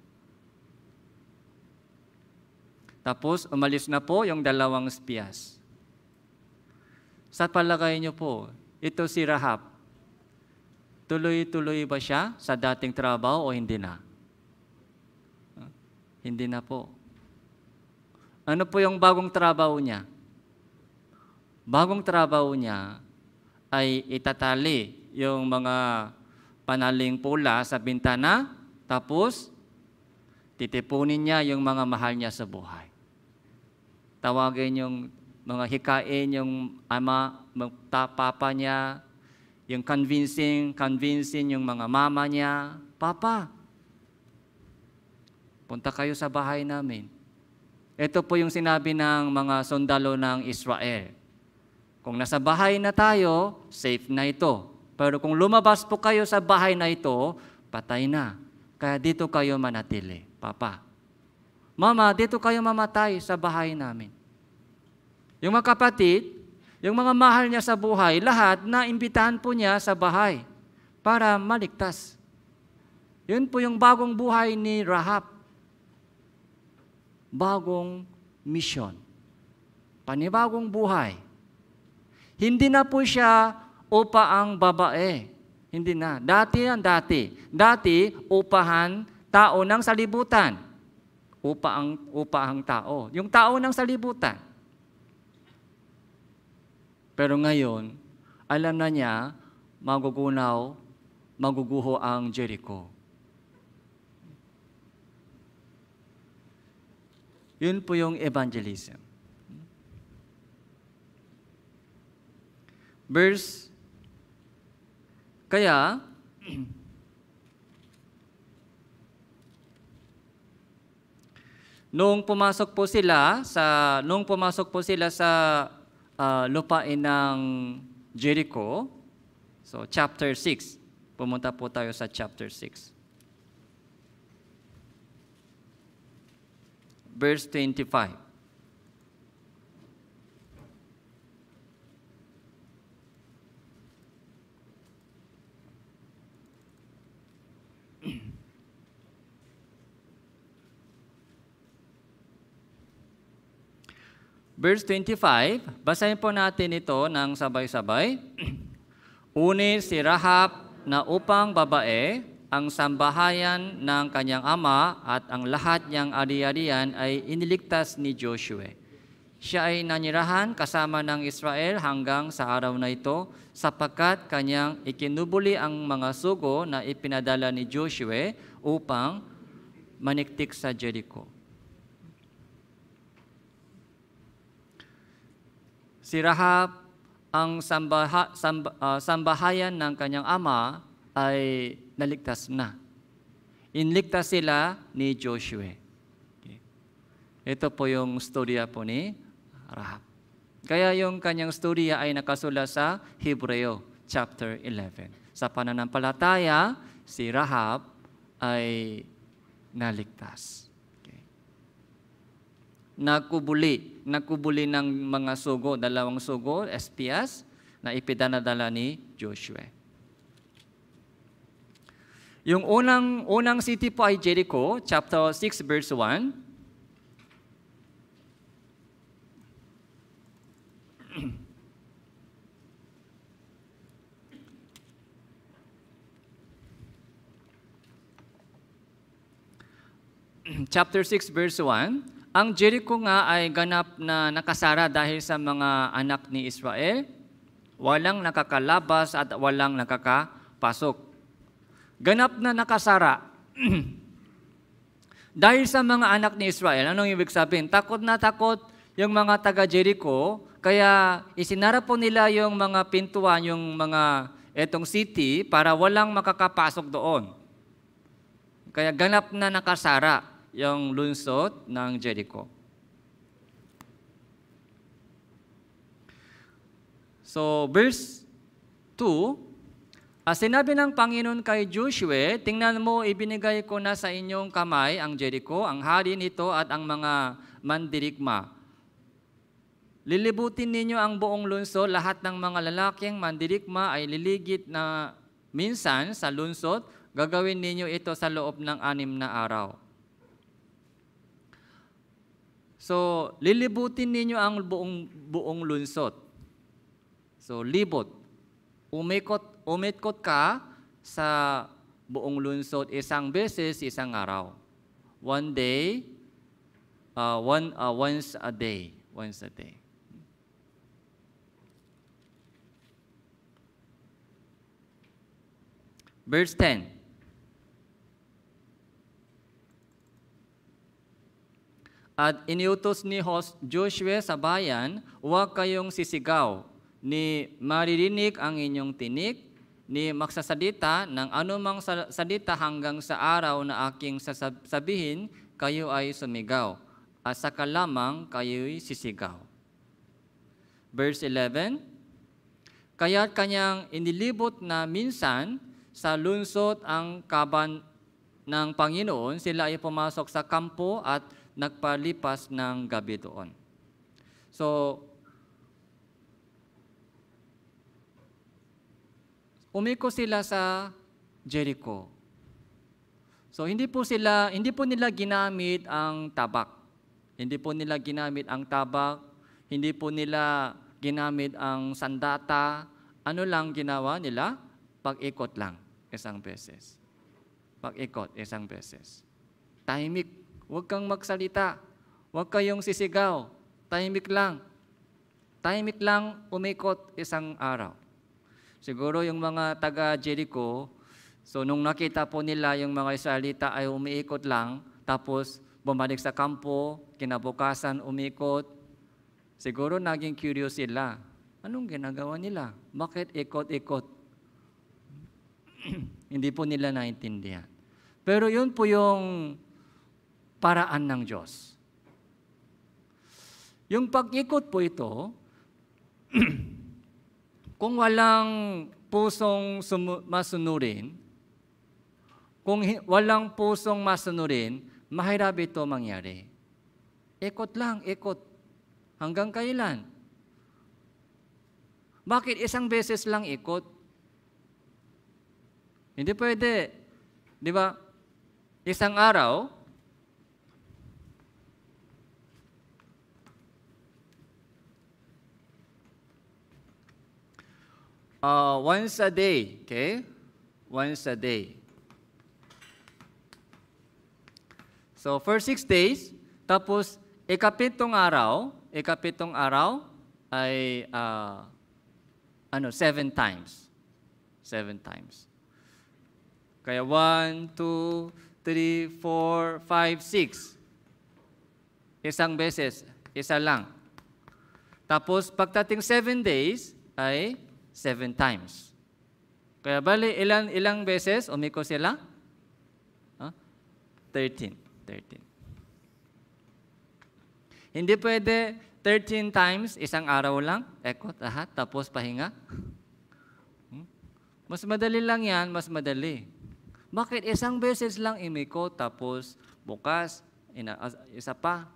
Tapos, umalis na po yung dalawang espiyas. Sa palagay niyo po, ito si Rahab. Tuloy-tuloy ba siya sa dating trabaho o hindi na? Huh? Hindi na po. Ano po yung bagong trabaho niya? Bagong trabaho niya ay itatali yung mga panaling pula sa bintana, tapos titipunin niya yung mga mahal niya sa buhay. Tawagin yung mga hikain, yung ama, papa niya, yung convincing, convincing yung mga mama niya, Papa, punta kayo sa bahay namin. Ito po yung sinabi ng mga sundalo ng Israel. Kung nasa bahay na tayo, safe na ito. Pero kung lumabas po kayo sa bahay na ito, patay na. Kaya dito kayo manatili, Papa. Mama, dito kayo mamatay sa bahay namin. Yung mga kapatid, yung mga mahal niya sa buhay, lahat na imbitahan po niya sa bahay para maligtas. Yun po yung bagong buhay ni Rahab. Bagong mission. Panibagong buhay. Hindi na po siya upa ang babae. Hindi na. Dati yan, dati. Dati, upahan tao ng salibutan. Upa ang, upa ang tao. Yung tao ng salibutan. Pero ngayon, alam na niya, magugunaw, maguguho ang Jericho. Yun po yung evangelism. Verse, kaya, nung pumasok po sila sa, nung pumasok po sila sa Uh, lupain ng Jericho. So, chapter six. Pumunta po tayo sa chapter six. Verse twenty-five. Verse twenty-five, basahin po natin ito ng sabay-sabay. Uni si Rahab na upang babae, ang sambahayan ng kanyang ama at ang lahat niyang ari-arian ay iniligtas ni Joshua. Siya ay nanirahan kasama ng Israel hanggang sa araw na ito, sapagkat kanyang ikinubuli ang mga sugo na ipinadala ni Joshua upang maniktik sa Jericho. Si Rahab, ang sambaha, samba, uh, sambahayan ng kanyang ama ay naligtas na. Inligtas sila ni Joshua. Okay. Ito po yung storya po ni Rahab. Kaya yung kanyang storya ay nakasulat sa Hebreo chapter eleven. Sa pananampalataya, si Rahab ay naligtas. Okay. Nagkubuli, nagkubuli ng mga sugo, dalawang sugo, S P S, na ipinadala ni Joshua. Yung unang unang city po ay Jericho, chapter six, verse one. Chapter six, verse one, ang Jericho nga ay ganap na nakasara dahil sa mga anak ni Israel. Walang nakakalabas at walang nakakapasok. Ganap na nakasara. Dahil sa mga anak ni Israel, anong ibig sabihin? Takot na takot yung mga taga-Jericho, kaya isinara po nila yung mga pintuan, yung mga etong city, para walang makakapasok doon. Kaya ganap na nakasara yung lungsod ng Jericho. So, verse two, uh, sinabi ng Panginoon kay Joshua, tingnan mo, ibinigay ko na sa inyong kamay ang Jericho, ang hari nito at ang mga mandirigma. Lilibutin ninyo ang buong lungsod, lahat ng mga lalaking mandirigma ay liligit na minsan sa lungsod, gagawin ninyo ito sa loob ng anim na araw. So, lilibutin ninyo ang buong, buong lungsod. So, libot. Umikot, umikot ka sa buong lungsod isang beses, isang araw. One day, uh, one, uh, once a day. Once a day. Verse ten. At iniutos ni Joshua sa bayan, huwag kayong sisigaw, ni maririnig ang inyong tinik, ni magsasalita ng anumang salita hanggang sa araw na aking sasabihin, kayo ay sumigaw, at saka lamang kayo'y sisigaw. Verse eleven, kaya't kanyang inilibot na minsan sa lungsod ang kaban ng Panginoon, sila ay pumasok sa kampo at nagpalipas ng gabi doon. So, umiko sila sa Jericho. So, hindi po sila, hindi po nila ginamit ang tabak. Hindi po nila ginamit ang tabak. Hindi po nila ginamit ang sandata. Ano lang ginawa nila? Pag-ikot lang, isang beses. Pag-ikot, isang beses. Tahimik. Huwag kang magsalita. Huwag kayong sisigaw. Tahimik lang. Tahimik lang, umikot isang araw. Siguro yung mga taga-Jericho, so nung nakita po nila yung mga Israelita ay umiikot lang, tapos bumalik sa kampo, kinabukasan umikot, siguro naging curious sila. Anong ginagawa nila? Bakit ikot-ikot? Hindi po nila naintindihan. Pero yun po yung paraan ng Diyos. Yung pag-ikot po ito, kung walang pusong masunurin, kung walang pusong masunurin, mahirap ito mangyari. Ikot lang, ikot. Hanggang kailan? Bakit isang beses lang ikot? Hindi pwede. Di ba? Isang araw, Uh, once a day, okay? Once a day. So, for six days, tapos ikapitong araw, ikapitong araw ay, uh, ano, seven times. Seven times. Kaya one, two, three, four, five, six. Isang beses, isa lang. Tapos pagdating seven days ay seven times. Kaya bali, ilang, ilang beses umiko sila? Huh? thirteen. thirteen. Hindi pwede thirteen times, isang araw lang, ekot, lahat, tapos pahinga. Hmm? Mas madali lang yan, mas madali. Bakit isang beses lang imiko, tapos bukas, ina, isa pa?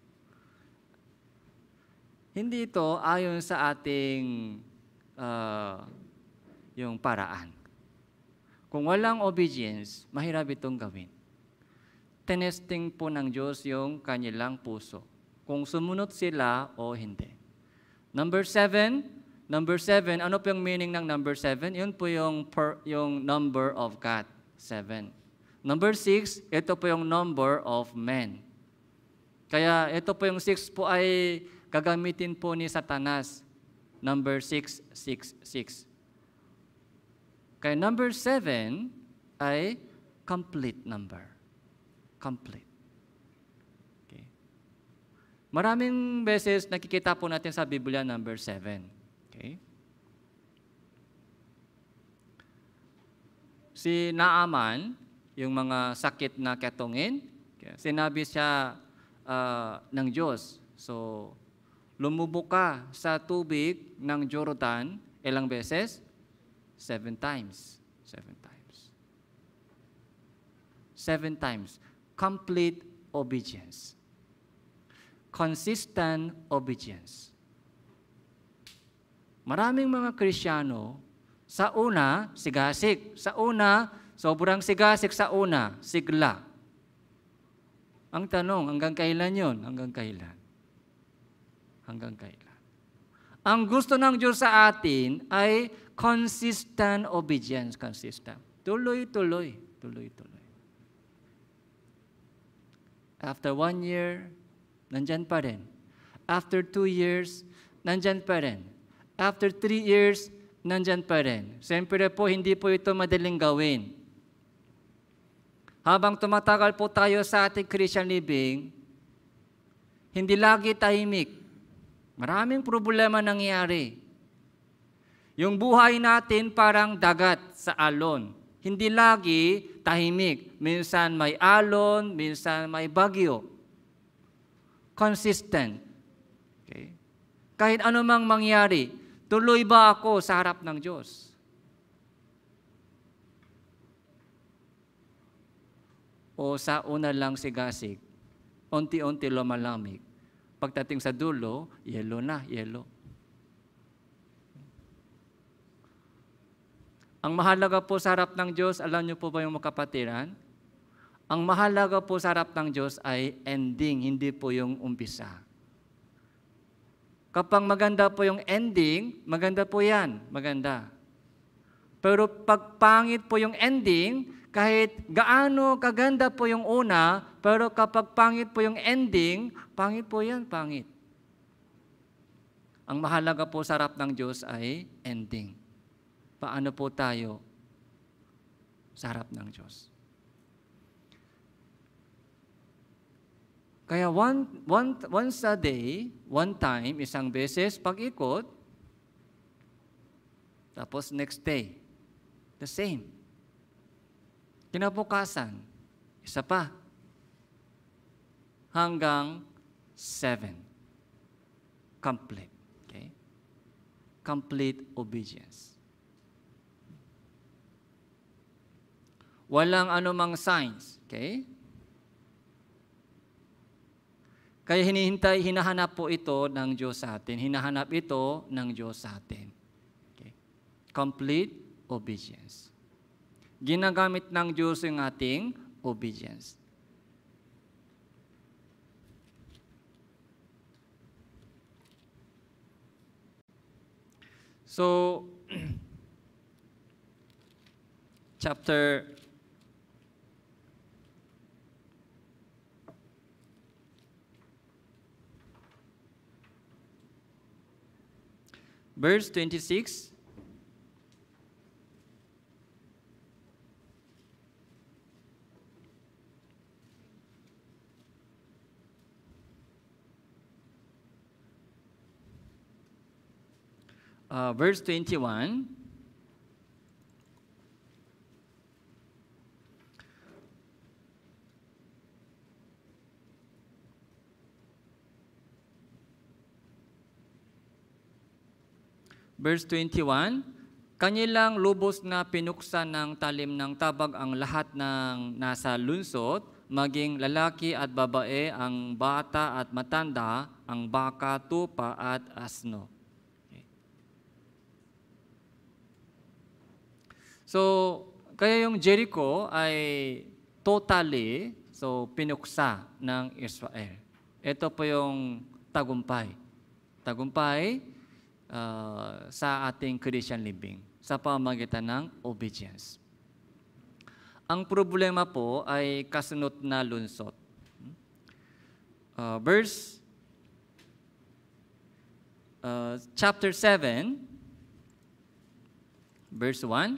Hindi ito ayon sa ating uh, yung paraan. Kung walang obedience, mahirap itong gawin. Tinesting po ng Diyos yung kanilang puso. Kung sumunod sila o hindi. Number seven, number seven, ano po yung meaning ng number seven? Yun po yung, per, yung number of God, seven. Number six, ito po yung number of men. Kaya ito po yung six po ay gagamitin po ni Satanas. Number six, six, six. Kaya number seven ay complete number. Complete. Maraming beses nakikita po natin sa Biblia number seven. Okay? Si Naaman, yung mga sakit na ketongin, sinabi siya uh, ng Diyos. So, lumubog ka sa tubig ng Jordan, ilang beses? Seven times. Seven times. Seven times. Complete obedience. Consistent obedience. Maraming mga Kristiyano, sa una, sigasik. Sa una, sobrang sigasik sa una, sigla. Ang tanong, hanggang kailan yun? Hanggang kailan? Hanggang kailan? Ang gusto ng Diyos sa atin ay consistent obedience. Consistent. Tuloy-tuloy. Tuloy-tuloy. After one year, nandyan pa rin. After two years, nandyan pa rin. After three years, nandyan pa rin. Siyempre po, hindi po ito madaling gawin. Habang tumatagal po tayo sa ating Christian living, hindi lagi tahimik. Maraming problema nangyayari. Yung buhay natin parang dagat sa alon. Hindi lagi tahimik. Minsan may alon, minsan may bagyo. Consistent. Okay? Kahit anumang mangyari, tuloy ba ako sa harap ng Diyos? O sa una lang sigasig, unti-unti lumalamig. Pagdating sa dulo, yelo na, yelo. Ang mahalaga po sa harap ng Diyos, alam niyo po ba yung mga kapatiran? Ang mahalaga po sa harap ng Diyos ay ending, hindi po yung umpisa. Kapag maganda po yung ending, maganda po yan, maganda. Pero pag pangit po yung ending, kahit gaano kaganda po yung una, pero kapag pangit po yung ending, pangit po yan, pangit. Ang mahalaga po sa harap ng Diyos ay ending. Paano po tayo sa harap ng Diyos? Kaya one, one, once a day, one time, isang beses, pag-ikot, tapos next day, the same. Kinabukasan, isa pa, hanggang seven. Complete. Okay? Complete obedience. Walang anumang signs. Okay? Kaya hinihintay, hinahanap po ito ng Diyos sa atin. Hinahanap ito ng Diyos sa atin. Okay. Complete obedience. Ginagamit ng Diyos yung ating obedience. So, chapter verse twenty-six. uh, verse twenty-one. Verse twenty-one, kanilang lubos na pinuksan ng talim ng tabag ang lahat ng nasa lunsod, maging lalaki at babae, ang bata at matanda, ang baka, tupa at asno. Okay. So, kaya yung Jericho ay totally so pinuksa ng Israel. Ito po yung tagumpay. Tagumpay Uh, sa ating Christian living sa pamamagitan ng obedience. Ang problema po ay kasunod na lunsot. Uh, verse uh, chapter seven, verse one.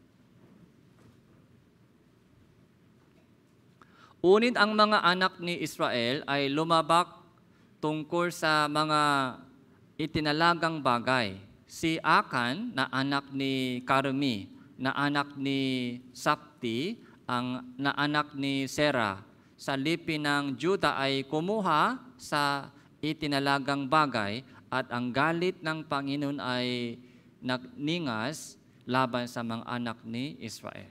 Unit ang mga anak ni Israel ay lumabak tungkol sa mga itinalagang bagay. Si Akan na anak ni Karmi, na anak ni Sakti, ang na anak ni Sera, sa lipi ng Juda ay kumuha sa itinalagang bagay at ang galit ng Panginoon ay nagningas laban sa mga anak ni Israel.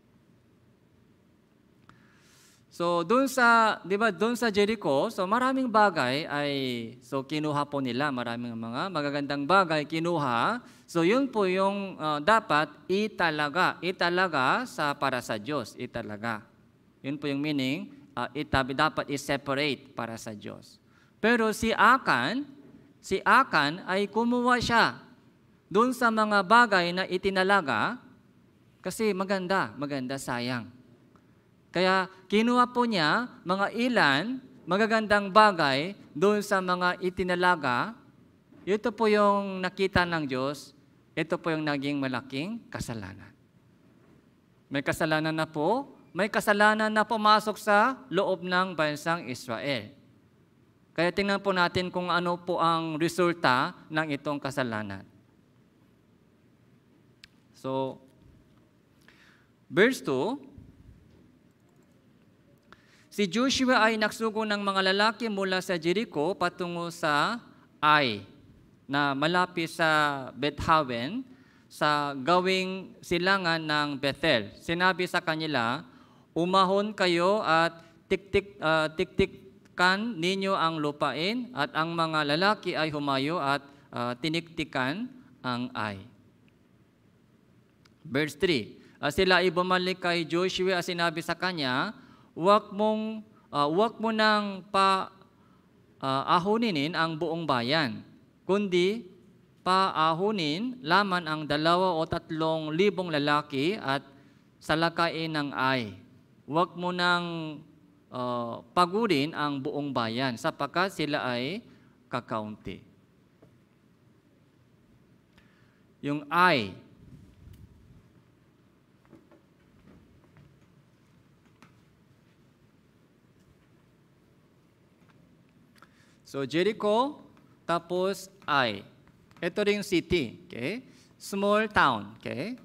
So doon sa, 'di ba, doon sa Jericho, so maraming bagay ay so kinuha po nila, maraming mga magagandang bagay kinuha. So yun po yung uh, dapat italaga, italaga sa para sa Diyos, italaga. Yun po yung meaning, uh, itabi dapat i-separate para sa Diyos. Pero si Akan, si Akan ay kumuha siya doon sa mga bagay na itinalaga kasi maganda, maganda, sayang. Kaya kinuha po niya mga ilan, magagandang bagay doon sa mga itinalaga. Ito po yung nakita ng Diyos. Ito po yung naging malaking kasalanan. May kasalanan na po, may kasalanan na pumasok sa loob ng bansang Israel. Kaya tingnan po natin kung ano po ang resulta ng itong kasalanan. So, verse two, si Joshua ay nagsugo ng mga lalaki mula sa Jericho patungo sa Ai, na malapit sa Bethaven, sa gawing silangan ng Bethel. Sinabi sa kanila, umahon kayo at tiktik, uh, tiktikan ninyo ang lupain, at ang mga lalaki ay humayo at uh, tiniktikan ang Ai. Verse three, uh, sila ay bumalik kay Joshua at sinabi sa kanya, Huwag mong, uh, huwag mo nang pa-ahuninin uh, ang buong bayan, kundi pa-ahunin laman ang dalawa o tatlong libong lalaki at salakain ng Ai. Huwag mo nang uh, pagurin ang buong bayan, sapagkat sila ay kakaunti. Yung Ai, so Jericho, tapos Ai. Ito rin city, okay? Small town, okay?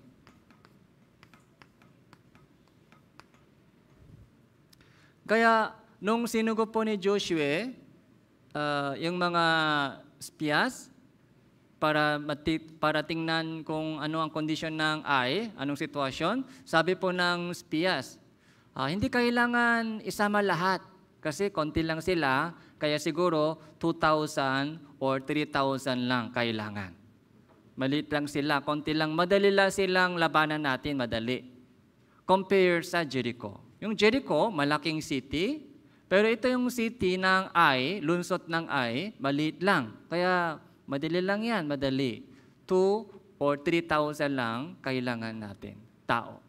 Kaya nung sinugo po ni Joshua, uh, yung mga spias, para, mati- para tingnan kung ano ang kondisyon ng Ai, anong sitwasyon, sabi po ng spias, uh, hindi kailangan isama lahat kasi konti lang sila, kaya siguro two thousand or three thousand lang kailangan. Maliit lang sila, konti lang, madali lang silang labanan natin, madali. Compare sa Jericho. Yung Jericho, malaking city, pero ito yung city ng Ai, lunsot ng Ai, maliit lang. Kaya madali lang yan, madali. two or three thousand lang kailangan natin, tao.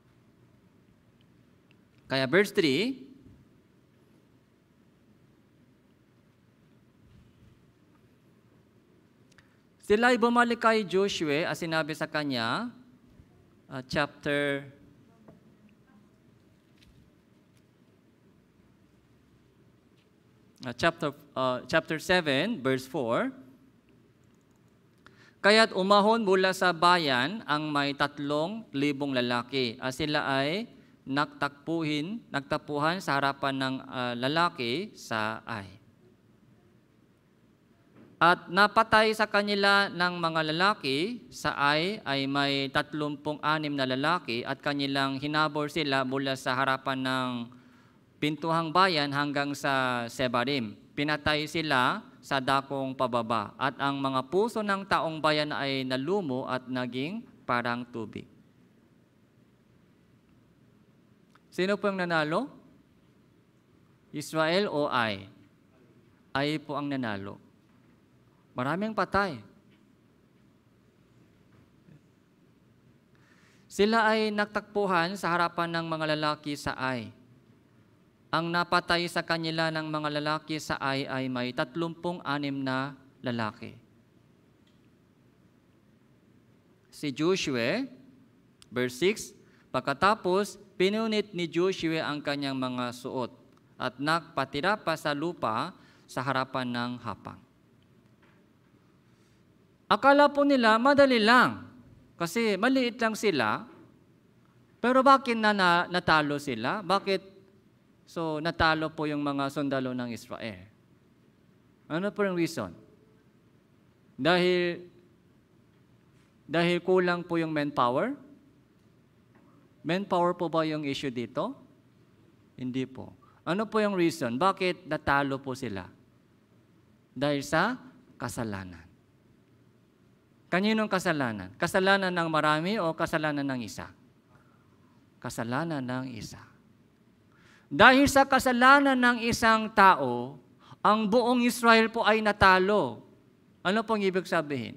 Kaya verse three, sila ay bumalik kay Joshua at sinabi sa kanya, uh, chapter uh, chapter uh, chapter seven, verse four. Kaya't umahon mula sa bayan ang may tatlong libong lalaki. At sila ay nagtakpuhin, nagtapuhan sa harapan ng uh, lalaki sa Ai. At napatay sa kanila ng mga lalaki sa Ai ay may tatlumpung anim na lalaki at kanilang hinabor sila mula sa harapan ng pintuhang bayan hanggang sa Sebarim. Pinatay sila sa dakong pababa at ang mga puso ng taong bayan ay nalumo at naging parang tubig. Sino po ang nanalo? Israel o Ai? Ai po ang nanalo. Maraming patay. Sila ay nagtakpuhan sa harapan ng mga lalaki sa Ai. Ang napatay sa kanila ng mga lalaki sa Ai ay may tatlumpung anim na lalaki. Si Joshua, verse six, pagkatapos, pinunit ni Joshua ang kanyang mga suot at nagpatira pa sa lupa sa harapan ng hapang. Akala po nila madali lang kasi maliit lang sila. Pero bakit na, na natalo sila? Bakit so natalo po yung mga sundalo ng Israel? Ano po yung reason? Dahil dahil kulang po yung manpower? Manpower po ba yung issue dito? Hindi po. Ano po yung reason? Bakit natalo po sila? Dahil sa kasalanan. Kaninong kasalanan? Kasalanan ng marami o kasalanan ng isa? Kasalanan ng isa. Dahil sa kasalanan ng isang tao, ang buong Israel po ay natalo. Ano pong ibig sabihin?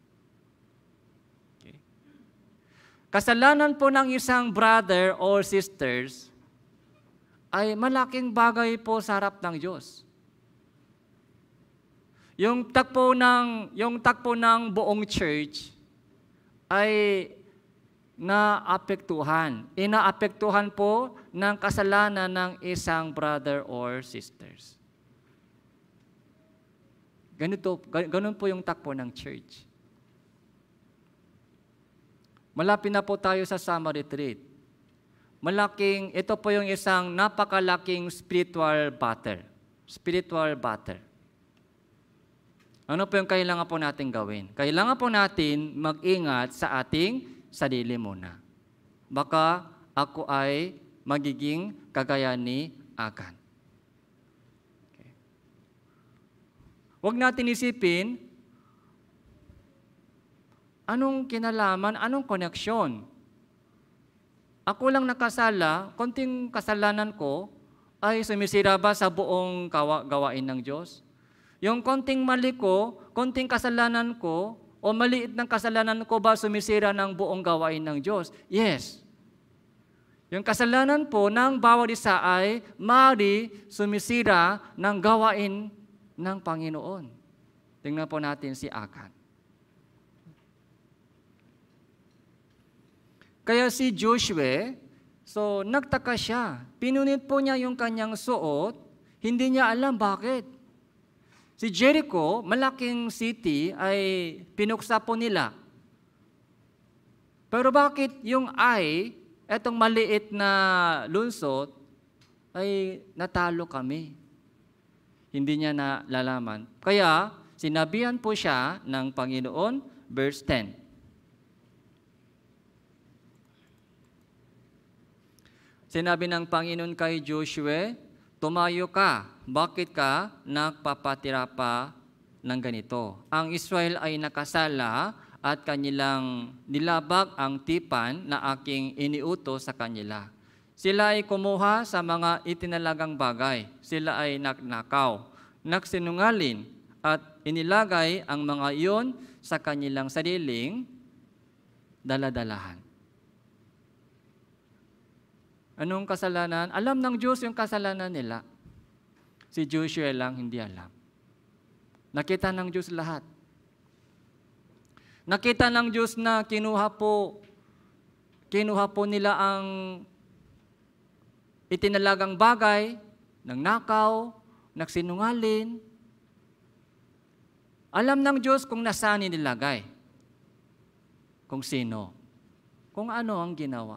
Kasalanan po ng isang brother or sisters ay malaking bagay po sa harap ng Diyos. Yung takpo ng, yung takpo ng buong church ay naapektuhan. Inaapektuhan po ng kasalanan ng isang brother or sisters. Ganito, ganun po yung takpo ng church. Malapit na po tayo sa summer retreat. Malaking, ito po yung isang napakalaking spiritual battle. Spiritual battle. Ano po yung kailangan po natin gawin? Kailangan po natin mag-ingat sa ating sarili muna. Baka ako ay magiging kagaya ni Akan. Okay. Huwag natin isipin, anong kinalaman, anong koneksyon? Ako lang nakasala, konting kasalanan ko ay sumisira ba sa buong gawa, gawain ng Diyos? Yung konting mali ko, konting kasalanan ko, o maliit ng kasalanan ko ba sumisira ng buong gawain ng Diyos? Yes. Yung kasalanan po ng bawat isa ay maaari sumisira ng gawain ng Panginoon. Tingnan po natin si Akan. Kaya si Joshua, so nagtaka siya. Pinunit po niya yung kanyang suot, hindi niya alam bakit. Si Jericho, malaking city, ay pinuksa po nila. Pero bakit yung Ai, etong maliit na lungsod, ay natalo kami? Hindi niya nalalaman. Kaya sinabihan po siya ng Panginoon, verse ten. Sinabi ng Panginoon kay Joshua, tumayo ka, bakit ka nagpapatira pa ng ganito? Ang Israel ay nakasala at kanilang nilabag ang tipan na aking iniutos sa kanila. Sila ay kumuha sa mga itinalagang bagay. Sila ay nagnakaw, nagsinungalin at inilagay ang mga iyon sa kanilang sariling daladalahan. Anong kasalanan? Alam ng Diyos yung kasalanan nila. Si Joshua lang hindi alam. Nakita ng Diyos lahat. Nakita ng Diyos na kinuha po, kinuha po nila ang itinalagang bagay, ng nakaw, nagsinungalin. Alam ng Diyos kung nasaan nilagay. kung sino, kung ano ang ginawa.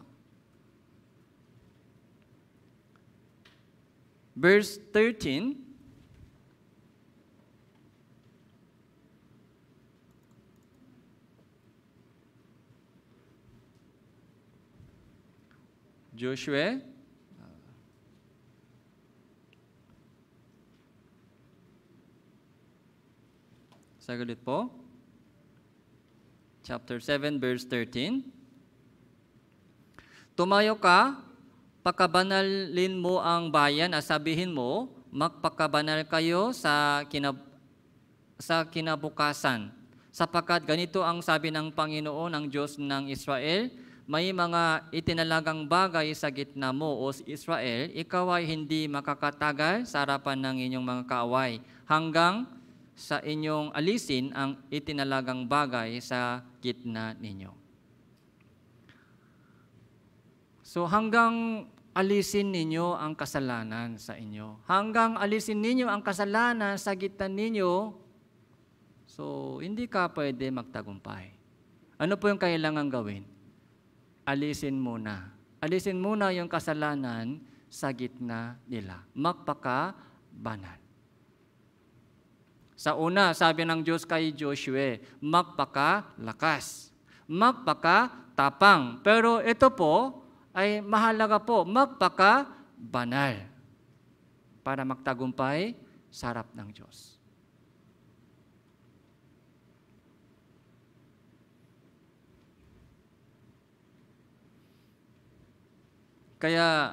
Verse thirteen, Joshua, saglit po. Chapter seven, verse thirteen. Tumayo ka, pakabanalin mo ang bayan at sabihin mo, magpakabanal kayo sa, kinab sa kinabukasan. Sapagkat ganito ang sabi ng Panginoon, ang Diyos ng Israel, may mga itinalagang bagay sa gitna mo, O Israel, ikaw ay hindi makakatagal sa harapan ng inyong mga kaaway, hanggang sa inyong alisin ang itinalagang bagay sa gitna ninyo. So hanggang alisin ninyo ang kasalanan sa inyo. Hanggang alisin ninyo ang kasalanan sa gitna ninyo, so hindi ka pwede magtagumpay. Ano po yung kailangan gawin? Alisin muna. Alisin muna yung kasalanan sa gitna nila. Magpaka-banal. Sa una, sabi ng Diyos kay Joshua, magpaka-lakas, magpaka-tapang. Pero ito po ay mahalaga po, magpaka-banal para magtagumpay sa harap ng Diyos. Kaya,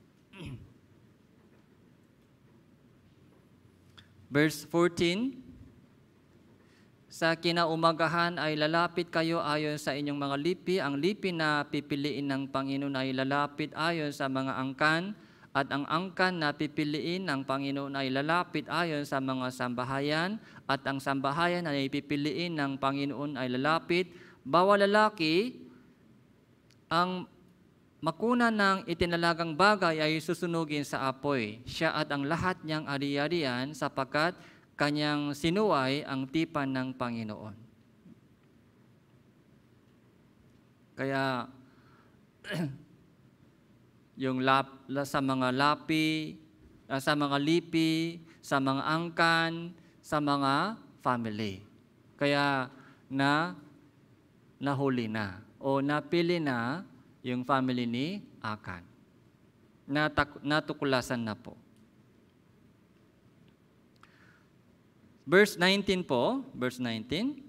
verse fourteen, sa kinaumagahan ay lalapit kayo ayon sa inyong mga lipi. Ang lipi na pipiliin ng Panginoon ay lalapit ayon sa mga angkan, at ang angkan na pipiliin ng Panginoon ay lalapit ayon sa mga sambahayan, at ang sambahayan na pipiliin ng Panginoon ay lalapit. Bawal lalaki ang makuna ng itinalagang bagay ay susunugin sa apoy, siya at ang lahat niyang ari-arian, sapagkat kanyang sinuway ang tipan ng Panginoon. Kaya, yung lap, sa mga lapi, sa mga lipi, sa mga angkan, sa mga family. Kaya na nahuli na o napili na yung family ni Akan. Natak, natuklasan na po. Verse nineteen po, verse nineteen.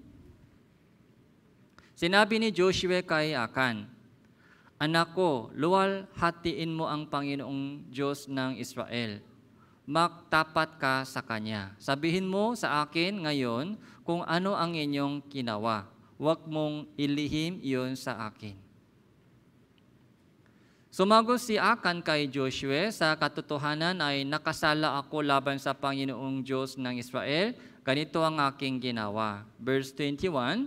Sinabi ni Joshua kay Akan, anak ko, luwalhatiin mo ang Panginoong Diyos ng Israel. Magtapat ka sa Kanya. Sabihin mo sa akin ngayon kung ano ang inyong ginawa. Huwag mong ilihim iyon sa akin. Sumagot si Akan kay Joshua, sa katotohanan ay nakasala ako laban sa Panginoong Diyos ng Israel. Ganito ang aking ginawa. Verse twenty-one,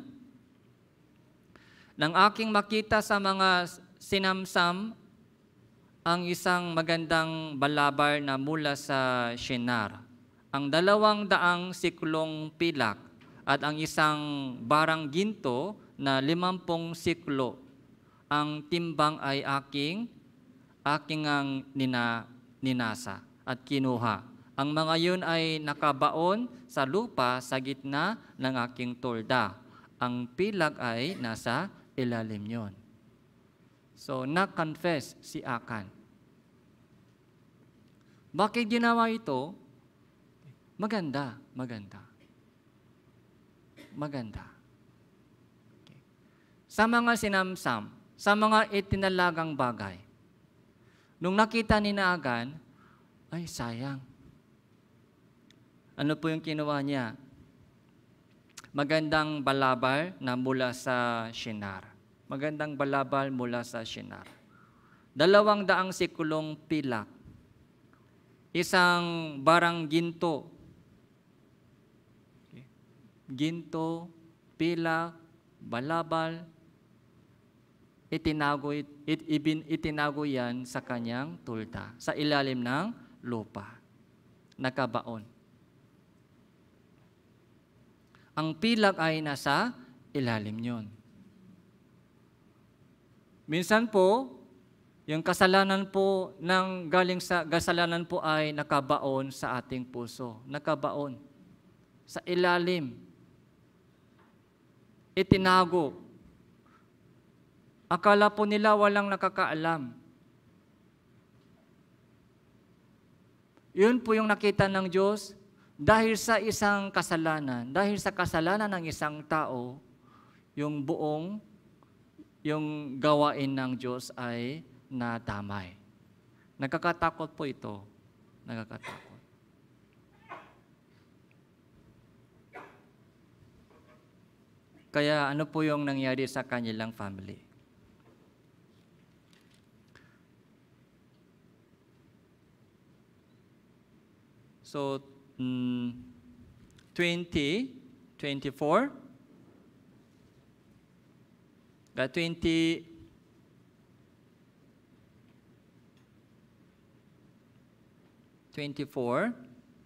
nang aking makita sa mga sinamsam ang isang magandang balabar na mula sa Shinar, ang dalawang daang siklong pilak at ang isang barang ginto na limampung siklo, ang timbang ay aking aking ang nina, ninasa at kinuha. Ang mga yun ay nakabaon sa lupa sa gitna ng aking tolda. Ang pilag ay nasa ilalim yon. So, na-confess si Akan. Bakit ginawa ito? Maganda, maganda. Maganda. Okay. Sa mga sinamsam, sa mga itinalagang bagay, nung nakita ni Akan, ay sayang. Ano po yung kinuha niya? Magandang balabal na mula sa Shinar. Magandang balabal mula sa Shinar. Dalawang daang sikulong pilak. Isang barang ginto. Ginto, pilak, balabal, itinago, it, ibin, itinago yan sa kanyang tulta, sa ilalim ng lupa. Nakabaon. Ang pilag ay nasa ilalim yon. Minsan po, yung kasalanan po ng galing sa kasalanan po ay nakabaon sa ating puso. Nakabaon. Sa ilalim. Itinago. Akala po nila walang nakakaalam. Yun po yung nakita ng Diyos dahil sa isang kasalanan, dahil sa kasalanan ng isang tao, yung buong, yung gawain ng Diyos ay nadamay. Nagkakatakot po ito. Nagkakatakot. Kaya ano po yung nangyari sa kanilang family? So, mm, twenty, twenty-four, the twenty, twenty-four,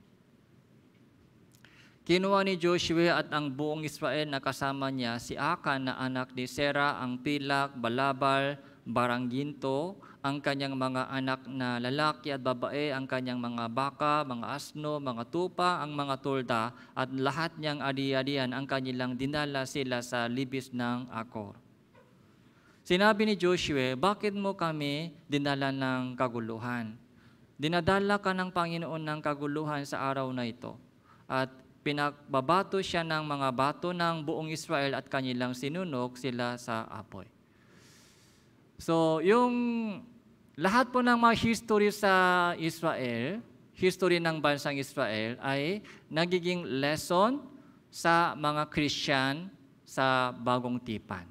kinuha ni Joshua at ang buong Israel na kasama niya si Akan na anak ni Sera, ang Pilak, Balabal, Barangginto, ang kanyang mga anak na lalaki at babae, ang kanyang mga baka, mga asno, mga tupa, ang mga tulda, at lahat niyang ari-arian ang kanilang dinala sila sa libis ng Akor. Sinabi ni Joshua, bakit mo kami dinala ng kaguluhan? Dinadala ka ng Panginoon ng kaguluhan sa araw na ito at pinagbabato siya ng mga bato ng buong Israel at kanilang sinunok sila sa apoy. So, yung lahat po ng mga history sa Israel, history ng bansang Israel ay nagiging lesson sa mga Christian sa bagong tipan.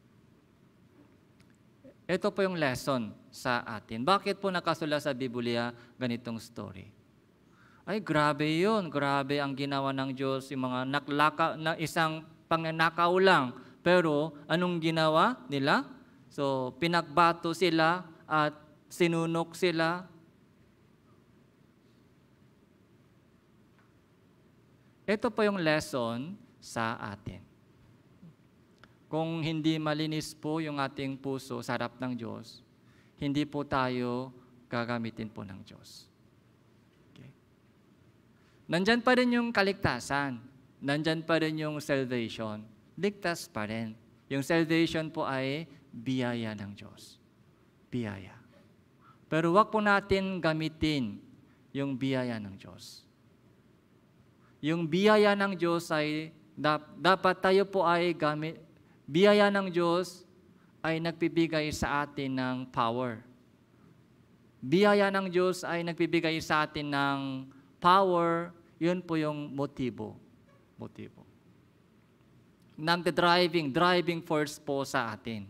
Ito po yung lesson sa atin. Bakit po nakasulat sa Biblia ganitong story? Ay, grabe yun. Grabe ang ginawa ng Diyos. Yung mga naklaka, na isang pangnanakaw lang. Pero anong ginawa nila? So, pinagbato sila at sinunok sila. Ito po yung lesson sa atin. Kung hindi malinis po yung ating puso sa harap ng Diyos, hindi po tayo gagamitin po ng Diyos. Okay. Nandyan pa rin yung kaligtasan. Nandyan pa rin yung salvation. Ligtas pa rin. Yung salvation po ay biyaya ng Diyos. Biyaya. Pero wag po natin gamitin yung biyaya ng Diyos. Yung biyaya ng Diyos ay, dap, dapat tayo po ay gamit, biyaya ng Diyos ay nagbibigay sa atin ng power. Biyaya ng Diyos ay nagbibigay sa atin ng power, yun po yung motibo. Motibo. Nagda-driving, driving force po sa atin.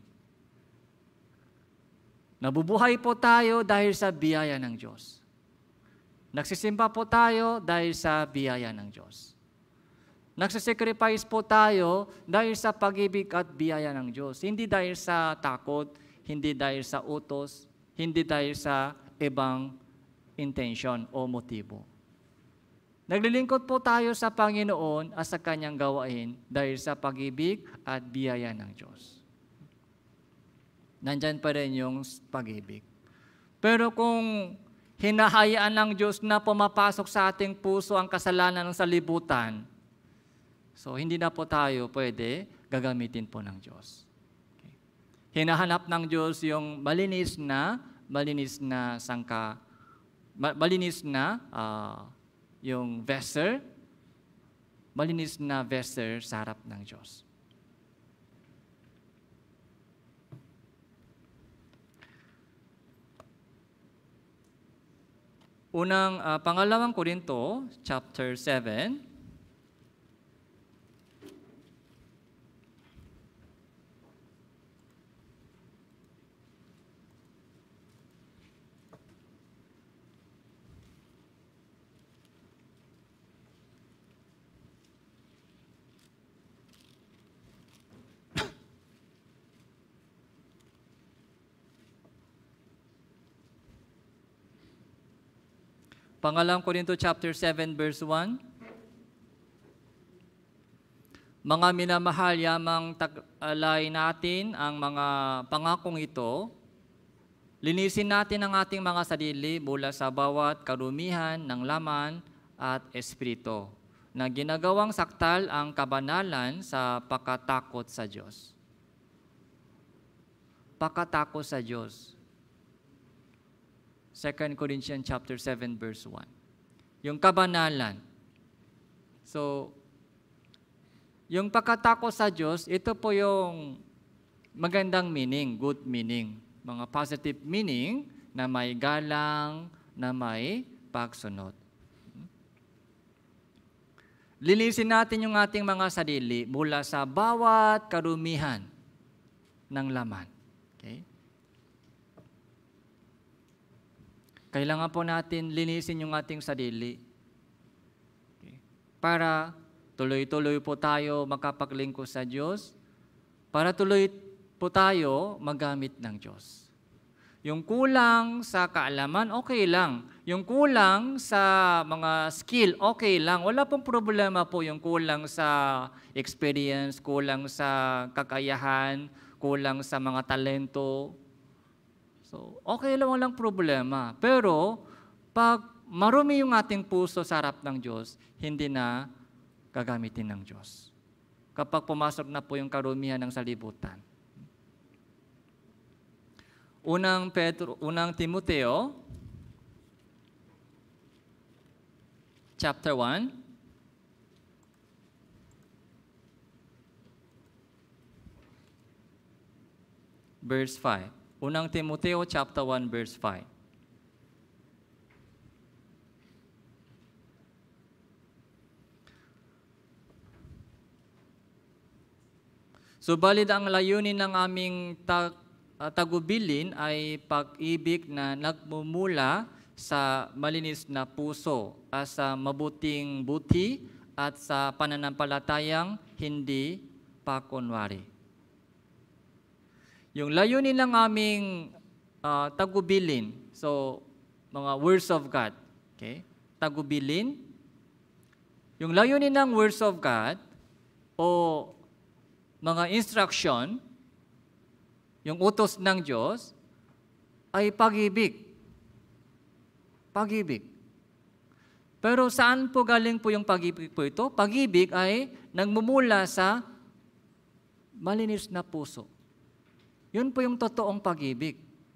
Nabubuhay po tayo dahil sa biyaya ng Diyos. Nagsisimba po tayo dahil sa biyaya ng Diyos. Nagsasacrifice po tayo dahil sa pag-ibig at biyaya ng Diyos. Hindi dahil sa takot, hindi dahil sa utos, hindi dahil sa ibang intention o motibo. Naglilingkod po tayo sa Panginoon at sa Kanyang gawain dahil sa pag-ibig at biyaya ng Diyos. Nandyan pa rin yung pag-ibig. Pero kung hinahayaan ng Diyos na pumapasok sa ating puso ang kasalanan ng salibutan, so hindi na po tayo pwede gagamitin po ng Diyos. Okay. Hinahanap ng Diyos yung malinis na, malinis na sangka, malinis na uh, yung vessel, malinis na vessel sa harap ng Diyos. Unang, uh, pangalawang Korinto, chapter seven. Pangalawang Korinto chapter seven verse one. Mga minamahal, yamang taglay natin ang mga pangakong ito. Linisin natin ang ating mga sarili mula sa bawat karumihan ng laman at espiritu na ginagawang saktal ang kabanalan sa pakatakot sa Diyos. Pakatakot sa Diyos. Second Corinthians chapter seven verse one. Yung kabanalan. So, yung pakatakot sa Diyos, ito po yung magandang meaning, good meaning. Mga positive meaning na may galang, na may pagsunod. Linisin natin yung ating mga sarili mula sa bawat karumihan ng laman. Okay? Kailangan po natin linisin yung ating sarili. Okay? Para tuloy-tuloy po tayo makapaglingkod sa Diyos, para tuloy po tayo magamit ng Diyos. Yung kulang sa kaalaman, okay lang. Yung kulang sa mga skill, okay lang. Wala pong problema po yung kulang sa experience, kulang sa kakayahan, kulang sa mga talento. So, okay lang, walang problema. Pero, pag marumi yung ating puso sa harap ng Diyos, hindi na gagamitin ng Diyos. Kapag pumasok na po yung karumihan ng salibutan. Unang Pedro, unang Timoteo, chapter one, verse five. Unang Timoteo, chapter one, verse five. Subalit ang layunin ng aming tag Uh, tagubilin ay pag-ibig na nagmumula sa malinis na puso at sa mabuting buti at sa pananampalatayang hindi pakunwari. Yung layunin ng aming uh, tagubilin, so mga words of God, okay? Tagubilin. Yung layunin ng words of God o mga instruction, yung utos ng Diyos ay pag-ibig. Pag-ibig. Pero saan po galing po yung pag-ibig po ito? Pag-ibig ay nagmumula sa malinis na puso. Yun po yung totoong pag-ibig.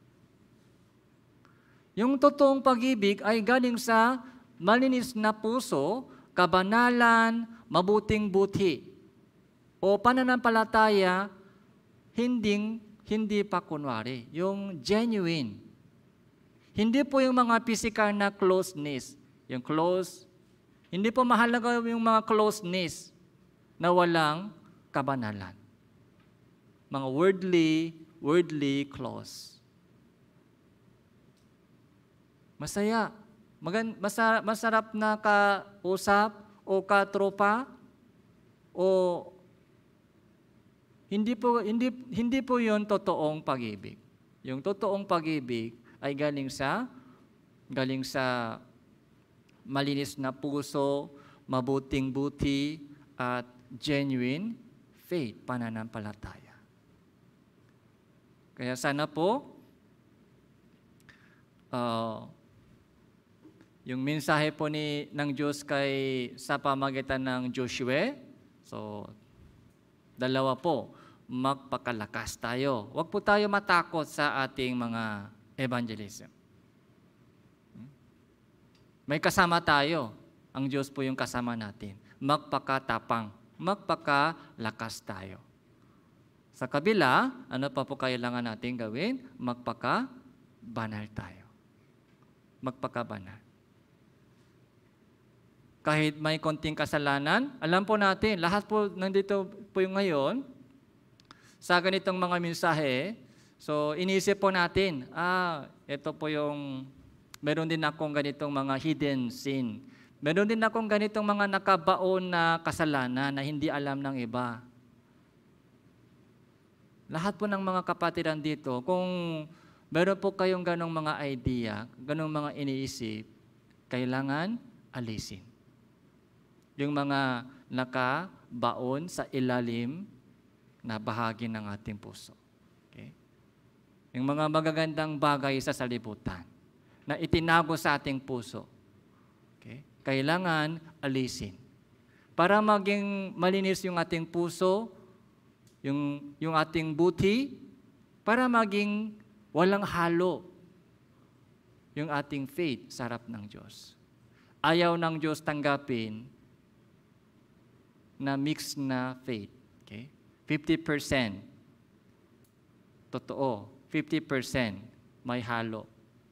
Yung totoong pag-ibig ay galing sa malinis na puso, kabanalan, mabuting buti, o pananampalataya, hinding hindi pa kunwari, yung genuine. Hindi po yung mga physical na closeness, yung close. Hindi po mahalaga yung mga closeness na walang kabanalan. Mga worldly, worldly close. Masaya. Magan, masarap, masarap na kausap o katropa o Hindi po hindi hindi po 'yon totoong pag-ibig. Yung totoong pag-ibig ay galing sa galing sa malinis na puso, mabuting buti at genuine faith, pananampalataya. Kaya sana po uh, yung mensahe po ni ng Diyos kay sa pamagitan ng Joshua, so dalawa po, magpakalakas tayo. Huwag po tayo matakot sa ating mga evangelism. May kasama tayo. Ang Diyos po yung kasama natin. Magpakatapang, magpakalakas tayo. Sa kabila, ano pa po kailangan natin gawin? Magpakabanal tayo. Magpakabanal. Kahit may konting kasalanan, alam po natin, lahat po nandito po yung ngayon, sa ganitong mga mensahe, so inisip po natin, ah, ito po yung, meron din akong ganitong mga hidden sin. Meron din akong ganitong mga nakabaon na kasalanan na hindi alam ng iba. Lahat po ng mga kapatiran dito, kung meron po kayong ganong mga idea, ganong mga iniisip, kailangan alisin. Yung mga nakabaon sa ilalim na bahagi ng ating puso. Okay? Yung mga magagandang bagay sa salibutan na itinago sa ating puso. Okay? Kailangan alisin. Para maging malinis yung ating puso, yung, yung ating buti, para maging walang halo yung ating faith sa harap ng Diyos. Ayaw ng Diyos tanggapin na mixed na faith. Okay? fifty percent totoo, fifty percent may halo.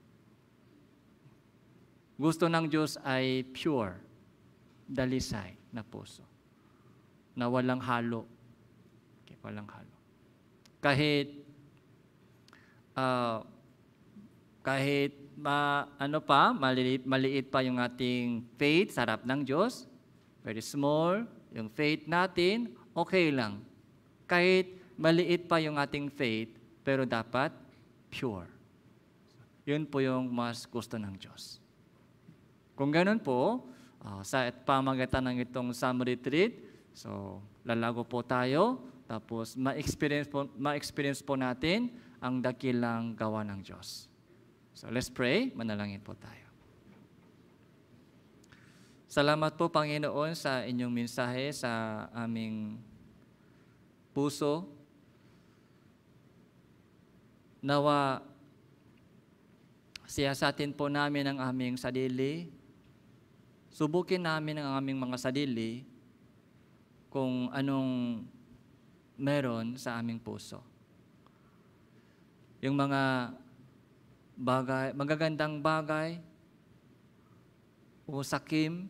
Gusto ng Diyos ay pure, dalisay na puso, na walang halo. Okay, walang halo. Kahit uh, kahit ma, ano pa, maliit, maliit pa yung ating faith sa harap ng Diyos, very small, yung faith natin, okay lang. Kahit maliit pa yung ating faith, pero dapat pure. Yun po yung mas gusto ng Diyos. Kung ganun po, uh, sa pamagitan ng itong summer retreat, so lalago po tayo, tapos ma-experience po, ma-experience po natin ang dakilang gawa ng Diyos. So let's pray, manalangin po tayo. Salamat po, Panginoon, sa inyong mensahe sa aming puso. Nawa siyasatin po namin ang aming sarili. Subukin namin ang aming mga sarili kung anong meron sa aming puso. Yung mga bagay, magagandang bagay o sakim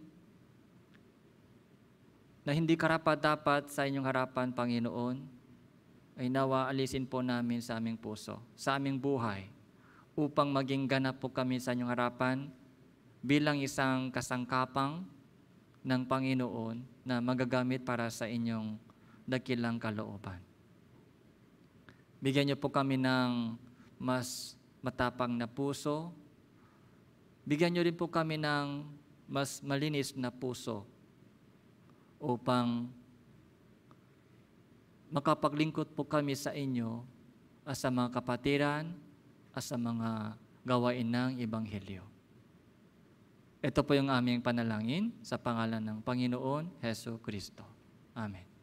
na hindi karapat-dapat sa inyong harapan, Panginoon, ay nawa alisin po namin sa aming puso, sa aming buhay, upang maging ganap po kami sa inyong harapan bilang isang kasangkapang ng Panginoon na magagamit para sa inyong dakilang kalooban. Bigyan niyo po kami ng mas matapang na puso. Bigyan niyo rin po kami ng mas malinis na puso upang makapaglingkod po kami sa inyo as sa mga kapatiran, as sa mga gawain ng Ebanghelyo. Ito po yung aming panalangin sa pangalan ng Panginoon Hesus Kristo. Amen.